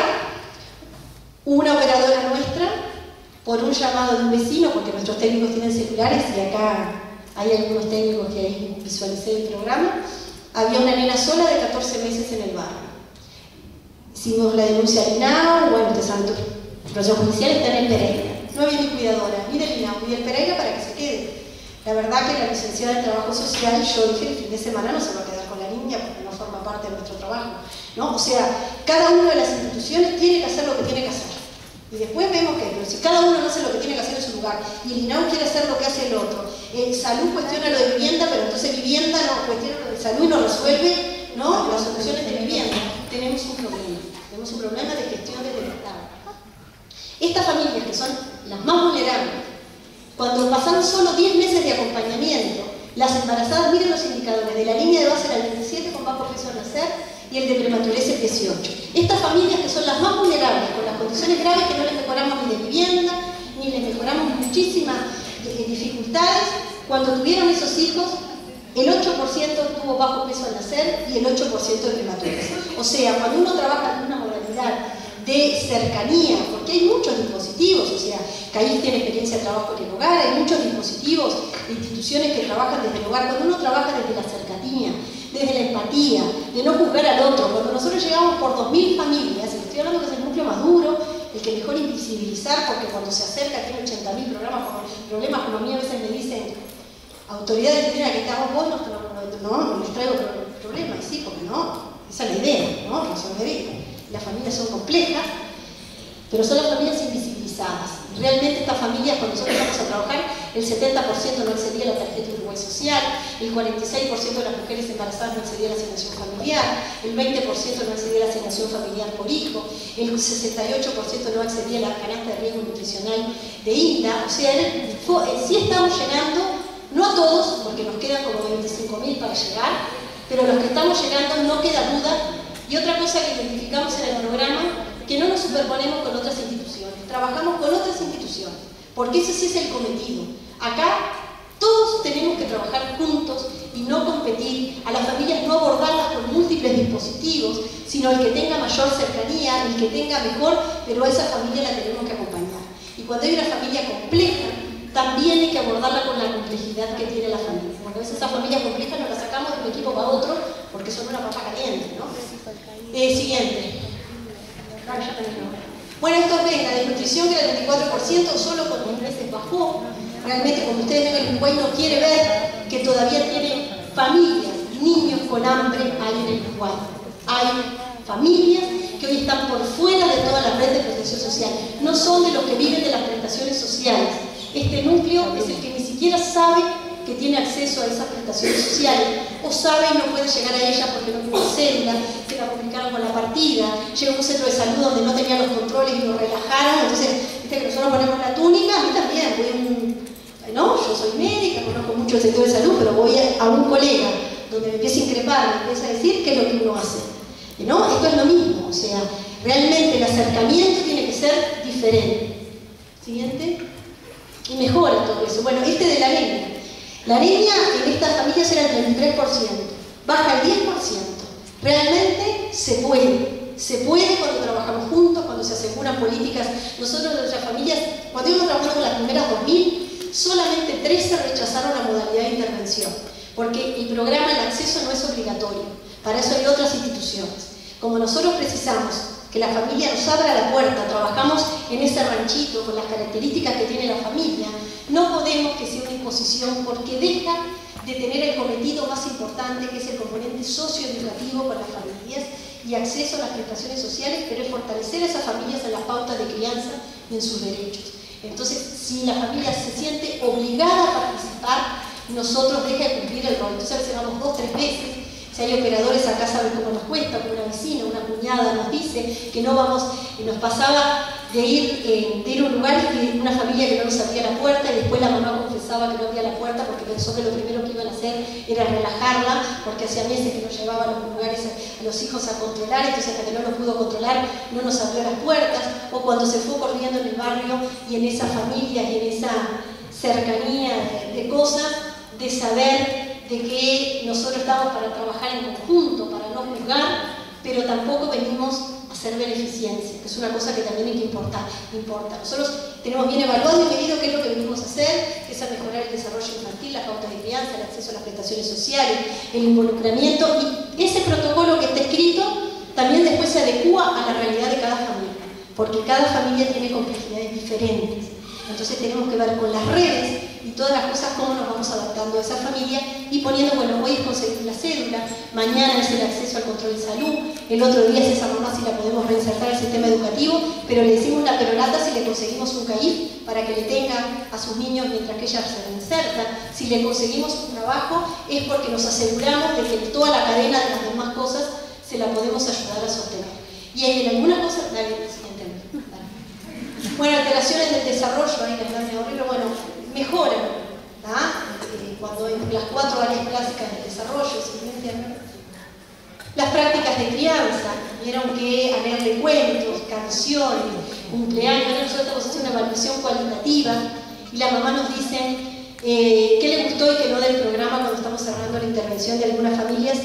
una operadora nuestra, por un llamado de un vecino, porque nuestros técnicos tienen celulares y acá hay algunos técnicos que ahí visualicé el programa, había una nena sola de catorce meses en el barrio. Hicimos la denuncia al INAO, bueno, ustedes saben, proceso judicial está en el Pereira. No había ni cuidadora, ni del INAU, ni del Pereira para que se quede. La verdad que la licenciada de Trabajo Social, yo dije, el fin de semana no se va a quedar con la niña porque no forma parte de nuestro trabajo, ¿no? O sea, cada una de las instituciones tiene que hacer lo que tiene que hacer. Y después vemos que, pero si cada uno no hace lo que tiene que hacer en su lugar, y el INAU quiere hacer lo que hace el otro, eh, salud cuestiona lo de vivienda, pero entonces vivienda no cuestiona lo de salud y no resuelve, ¿no?, las soluciones de vivienda, tenemos un problema, tenemos un problema de gestión desde el Estado. Estas familias, que son las más vulnerables, cuando pasan solo diez meses de acompañamiento, las embarazadas, miren los indicadores, de la línea de base era el veintisiete con bajo peso al nacer, y el de prematurez el dieciocho. Estas familias, que son las más vulnerables, con las condiciones graves que no les mejoramos ni de vivienda, ni les mejoramos muchísimas eh, dificultades, cuando tuvieron esos hijos, el ocho por ciento tuvo bajo peso al nacer y el ocho por ciento de prematurez. O sea, cuando uno trabaja en una modalidad de cercanía, porque hay muchos dispositivos, o sea, CAIF tiene experiencia de trabajo en el hogar, hay muchos dispositivos de instituciones que trabajan desde el hogar, cuando uno trabaja desde la cercanía, desde la empatía, de no juzgar al otro. Cuando nosotros llegamos por dos mil familias, y estoy hablando que es el núcleo más duro, el que mejor invisibilizar, porque cuando se acerca tiene ochenta mil programas, problemas, como a mí a veces me dicen, autoridades tienen que estamos vos, no, no, no, no les traigo problemas, y sí, porque no, esa es la idea, ¿no? Resolver. Las familias son complejas, pero son las familias invisibilizadas. Realmente estas familias, cuando nosotros vamos a trabajar, el setenta por ciento no accedía a la tarjeta de Uruguay Social, el cuarenta y seis por ciento de las mujeres embarazadas no accedía a la asignación familiar, el veinte por ciento no accedía a la asignación familiar por hijo, el sesenta y ocho por ciento no accedía a la canasta de riesgo nutricional de INDA. O sea, fue, sí estamos llegando, no a todos, porque nos quedan como veinticinco mil para llegar, pero los que estamos llegando no queda duda. Y otra cosa que identificamos en el programa, que no nos superponemos con otras instituciones, trabajamos con otras instituciones, porque ese sí es el cometido. Acá todos tenemos que trabajar juntos y no competir, a las familias no abordarlas con múltiples dispositivos, sino el que tenga mayor cercanía, el que tenga mejor, pero a esa familia la tenemos que acompañar. Y cuando hay una familia compleja, también hay que abordarla con la complejidad que tiene la familia. Porque a veces esa familia compleja nos la sacamos de un equipo para otro porque son una papa caliente, ¿no? Eh, siguiente. Ah, ya terminó. Bueno, esto ven, la desnutrición que era el veinticuatro por ciento, solo con dos meses bajó. Realmente, como ustedes ven, el Uruguay no quiere ver que todavía tiene familias, niños con hambre hay en el Uruguay. Hay familias que hoy están por fuera de toda la red de protección social. No son de los que viven de las prestaciones sociales. Este núcleo es el que ni siquiera sabe que tiene acceso a esas prestaciones sociales, o sabe y no puede llegar a ellas porque no tiene cédula, se la publicaron con la partida, llegó a un centro de salud donde no tenía los controles y lo relajaron. Entonces, viste que nosotros ponemos la túnica, a mí también, voy a un, no, yo soy médica, conozco mucho el sector de salud, pero voy a, a un colega donde me empieza a increpar, me empieza a decir qué es lo que uno hace, ¿no? Esto es lo mismo, o sea, realmente el acercamiento tiene que ser diferente. Siguiente. Y mejora todo eso. Bueno, este de la anemia. La anemia en estas familias era el treinta y tres por ciento, baja el diez por ciento. Realmente se puede, se puede cuando trabajamos juntos, cuando se aseguran políticas. Nosotros de nuestras familias, cuando íbamos trabajando con las primeras dos mil, solamente trece rechazaron la modalidad de intervención, porque el programa, el acceso no es obligatorio, para eso hay otras instituciones. Como nosotros precisamos que la familia nos abra la puerta, trabajamos en ese ranchito con las características que tiene la familia, no podemos que sea una imposición porque deja de tener el cometido más importante, que es el componente socioeducativo con las familias y acceso a las prestaciones sociales, pero es fortalecer a esas familias en las pautas de crianza y en sus derechos. Entonces, si la familia se siente obligada a participar, nosotros deja de cumplir el rol. Entonces a veces vamos dos, tres veces. Si hay operadores acá saben cómo nos cuesta, como una vecina, una cuñada nos dice que no vamos, nos pasaba de ir, eh, de ir a un lugar y una familia que no nos abría la puerta y después la mamá confesaba que no abría la puerta porque pensó que lo primero que iban a hacer era relajarla, porque hacía meses que nos llevaban a los lugares a los hijos a controlar, entonces hasta que no los pudo controlar no nos abrió las puertas, o cuando se fue corriendo en el barrio y en esa familia y en esa cercanía de, de cosas, de saber de que nosotros estamos para trabajar en conjunto, para no juzgar, pero tampoco venimos a hacer beneficencia, que es una cosa que también hay que importar, importa. Nosotros tenemos bien evaluado y medido qué es lo que venimos a hacer, que es a mejorar el desarrollo infantil, las pautas de crianza, el acceso a las prestaciones sociales, el involucramiento, y ese protocolo que está escrito también después se adecúa a la realidad de cada familia. porque cada familia tiene complejidades diferentes. Entonces tenemos que ver con las redes y todas las cosas cómo nos vamos adaptando a esa familia y poniendo, bueno, hoy es conseguir la cédula, mañana es el acceso al control de salud, el otro día es esa mamá si la podemos reinsertar al sistema educativo, pero le decimos la peronata si le conseguimos un C A I F para que le tenga a sus niños mientras que ella se reinserta. Si le conseguimos un trabajo es porque nos aseguramos de que toda la cadena de las demás cosas se la podemos ayudar a sostener. Y hay en alguna cosa, dale, siguiente, dale. Bueno, alteraciones del desarrollo, ahí les dan horrible, bueno, mejoran, eh, cuando en las cuatro áreas clásicas del desarrollo, ¿sí? Las prácticas de crianza, vieron que a leerle cuentos, canciones, cumpleaños, ahora nosotros estamos haciendo una evaluación cualitativa y la mamá nos dice eh, qué le gustó y qué no del programa cuando estamos cerrando la intervención de algunas familias.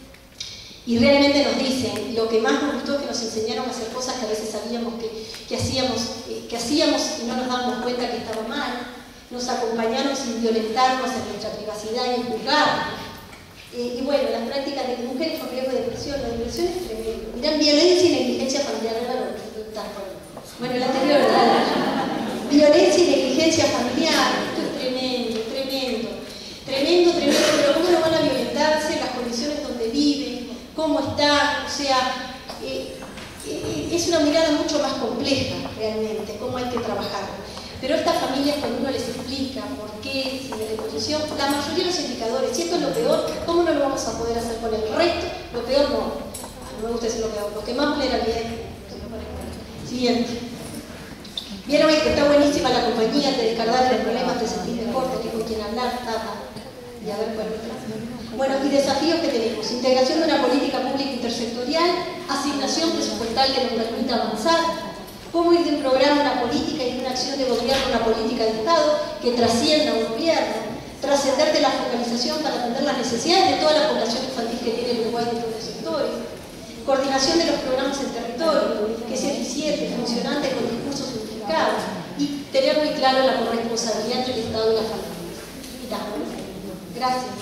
Y realmente nos dicen, lo que más nos gustó es que nos enseñaron a hacer cosas que a veces sabíamos que, que, hacíamos, eh, que hacíamos y no nos dábamos cuenta que estaba mal. Nos acompañaron sin violentarnos en nuestra privacidad y en juzgar. Eh, y bueno, las prácticas de mujeres con riesgo de depresión, la depresión es tremendo. Mirán, violencia y negligencia familiar, ¿verdad? Bueno, el anterior, ¿verdad? Violencia y negligencia familiar, esto es tremendo, tremendo. Tremendo, tremendo, pero ¿cómo no van a violentarse las condiciones donde viven? ¿Cómo está? O sea, eh, eh, es una mirada mucho más compleja realmente, cómo hay que trabajar. Pero estas familias, cuando uno les explica por qué, sin la deposición, la mayoría de los indicadores, si esto es lo peor, ¿cómo no lo vamos a poder hacer con el resto? Lo peor no, no me gusta decir lo peor, lo que más vulnerabilidad es. Siguiente. Vieron que está buenísima la compañía, te descargas el problema, te sentís mejor, te con quien hablar, tata. Y a ver cuál es. Bueno, y desafíos que tenemos. Integración de una política pública intersectorial, asignación presupuestal que nos permita avanzar, cómo ir de un programa a una política y de una acción de gobierno a una política de Estado que trascienda un gobierno, trascender de la focalización para atender las necesidades de toda la población infantil que tiene el Uruguay en todos los sectores, coordinación de los programas en territorio, que sea eficiente, funcionante, con discursos simplificados y tener muy claro la corresponsabilidad entre el Estado y la familia. Gracias.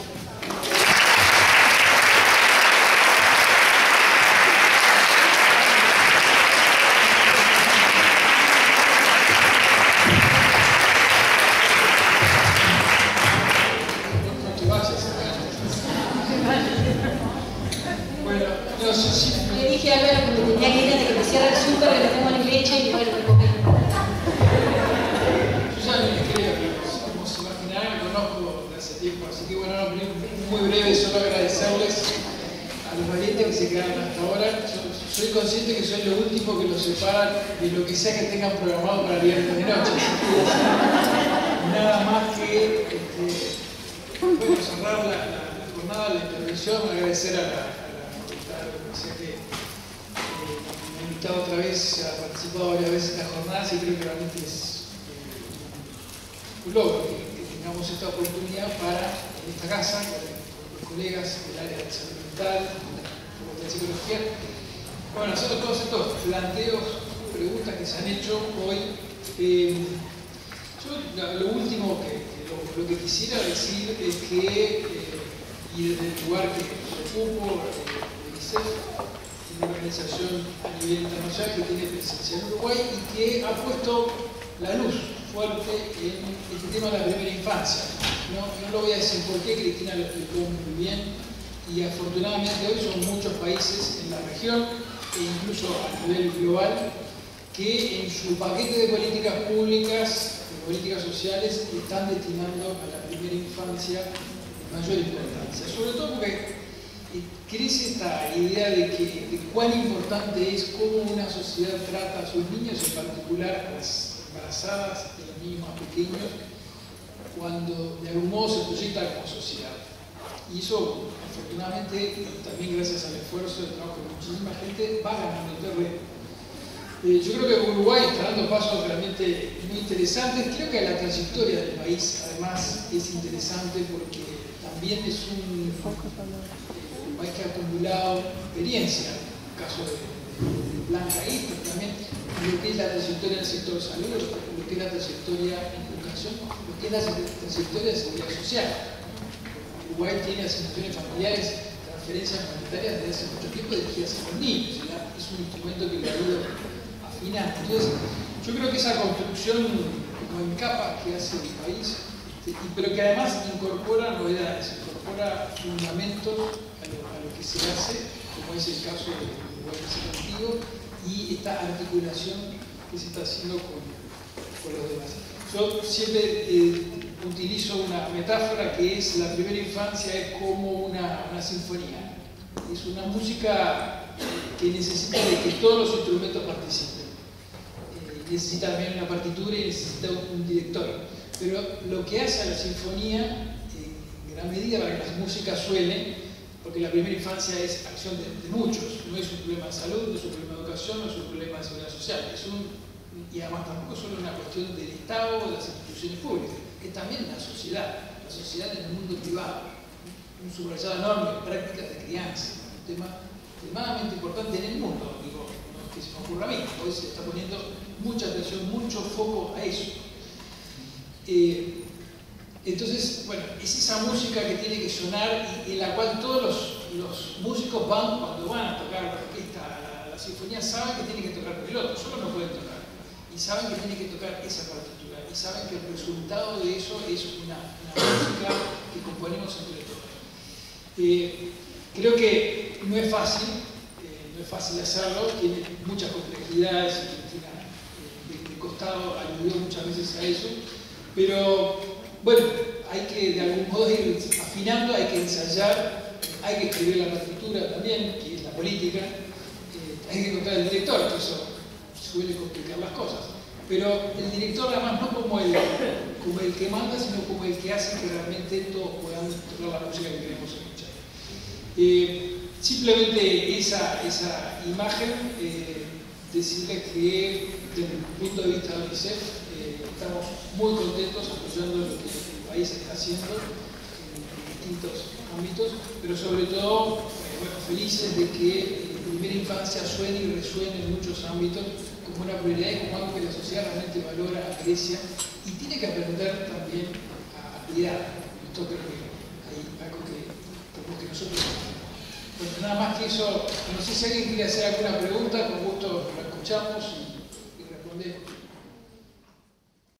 Bueno, no sé si... Le dije a Álvaro que me tenía que ir antes de que me cierre el súper, que le tengo la leche y bueno, me comí. Yo ya ni creo, como se imaginarán, me conozco de hace tiempo, así que bueno, no, muy breve, solo agradecerles a los valientes que se quedaron hasta ahora. Yo soy consciente que soy lo último que los separa de lo que sea que tengan programado para viernes de noche. Nada más que este, bueno, cerrar la, la, la jornada, la intervención, agradecer a la, a la facultad de la universidad que eh, me ha invitado otra vez, ha participado varias veces en la jornada, y creo que realmente es eh, un logro que, que tengamos esta oportunidad para, en esta casa, con, con los colegas del área de salud mental, de la psicología, bueno, hacer todos estos planteos, preguntas que se han hecho hoy. Eh, yo lo último que, que lo, lo que quisiera decir es que, eh, y desde el lugar que ocupo, eh, el UNICEF, una organización a nivel internacional que tiene presencia en Uruguay y que ha puesto la luz fuerte en este tema de la primera infancia. No, no lo voy a decir por qué, Cristina lo explicó muy bien, y afortunadamente hoy son muchos países en la región e incluso a nivel global que en su paquete de políticas públicas, de políticas sociales, están destinando a la primera infancia mayor importancia. Sobre todo porque crece esta idea de, que, de cuán importante es cómo una sociedad trata a sus niños, en particular a las embarazadas y a los niños más pequeños, cuando de algún modo se proyecta como sociedad. Y eso, afortunadamente, también gracias al esfuerzo del trabajo de muchísima gente, va ganando terreno. Eh, yo creo que Uruguay está dando pasos realmente muy interesantes. Creo que la trayectoria del país, además, es interesante porque también es un, un país que ha acumulado experiencia, en el caso de, de Blanca ahí, pero también lo que es la trayectoria del sector salud, lo que es la trayectoria en educación, lo que es la trayectoria de seguridad social. Uruguay tiene asignaciones familiares, transferencias monetarias desde hace mucho tiempo dirigidas a los niños, ¿sí? Es un instrumento que le ha ido a afinando. Entonces, yo creo que esa construcción como en capas que hace el país, pero que además incorpora novedades, incorpora fundamentos a lo, a lo que se hace, como es el caso del Uruguay Contigo, y esta articulación que se está haciendo con, con los demás. Yo siempre eh, utilizo una metáfora que es la primera infancia es como una, una sinfonía. Es una música que necesita de que todos los instrumentos participen. Eh, necesita también una partitura y necesita un, un director. Pero lo que hace a la sinfonía, en gran medida para que las músicas suenen, porque la primera infancia es acción de, de muchos, no es un problema de salud, no es un problema de educación, no es un problema de seguridad social, es un, y además tampoco es solo una cuestión del Estado o de las instituciones públicas, es también la sociedad, la sociedad en el mundo privado, un subrayado enorme, prácticas de crianza, un tema extremadamente importante en el mundo, digo, no es que se me ocurra a mí, hoy se está poniendo mucha atención, mucho foco a eso. Eh, entonces, bueno, es esa música que tiene que sonar y en la cual todos los, los músicos van, cuando van a tocar la orquesta, la, la sinfonía, saben que tienen que tocar con el otro, solo no pueden tocar. Y saben que tienen que tocar esa partitura, y saben que el resultado de eso es una, una música que componemos entre todos. Eh, creo que no es fácil, eh, no es fácil hacerlo, tiene muchas complejidades, Cristina eh, de, de costado ayudó muchas veces a eso. Pero, bueno, hay que de algún modo ir afinando, hay que ensayar, hay que escribir la partitura también, que es la política, eh, hay que encontrar el director, que eso suele complicar las cosas. Pero el director además no como el, como el que manda, sino como el que hace que realmente todos puedan tocar la música que queremos escuchar. Eh, simplemente esa, esa imagen, eh, decirles que desde el punto de vista de UNICEF, estamos muy contentos apoyando lo que el país está haciendo en distintos ámbitos, pero sobre todo eh, bueno, felices de que la primera infancia suene y resuene en muchos ámbitos como una prioridad y como algo que la sociedad realmente valora, aprecia y tiene que aprender también a cuidar. Esto creo que hay algo que tenemos que nosotros. Bueno, nada más que eso, no sé si alguien quiere hacer alguna pregunta, con gusto la escuchamos y, y respondemos.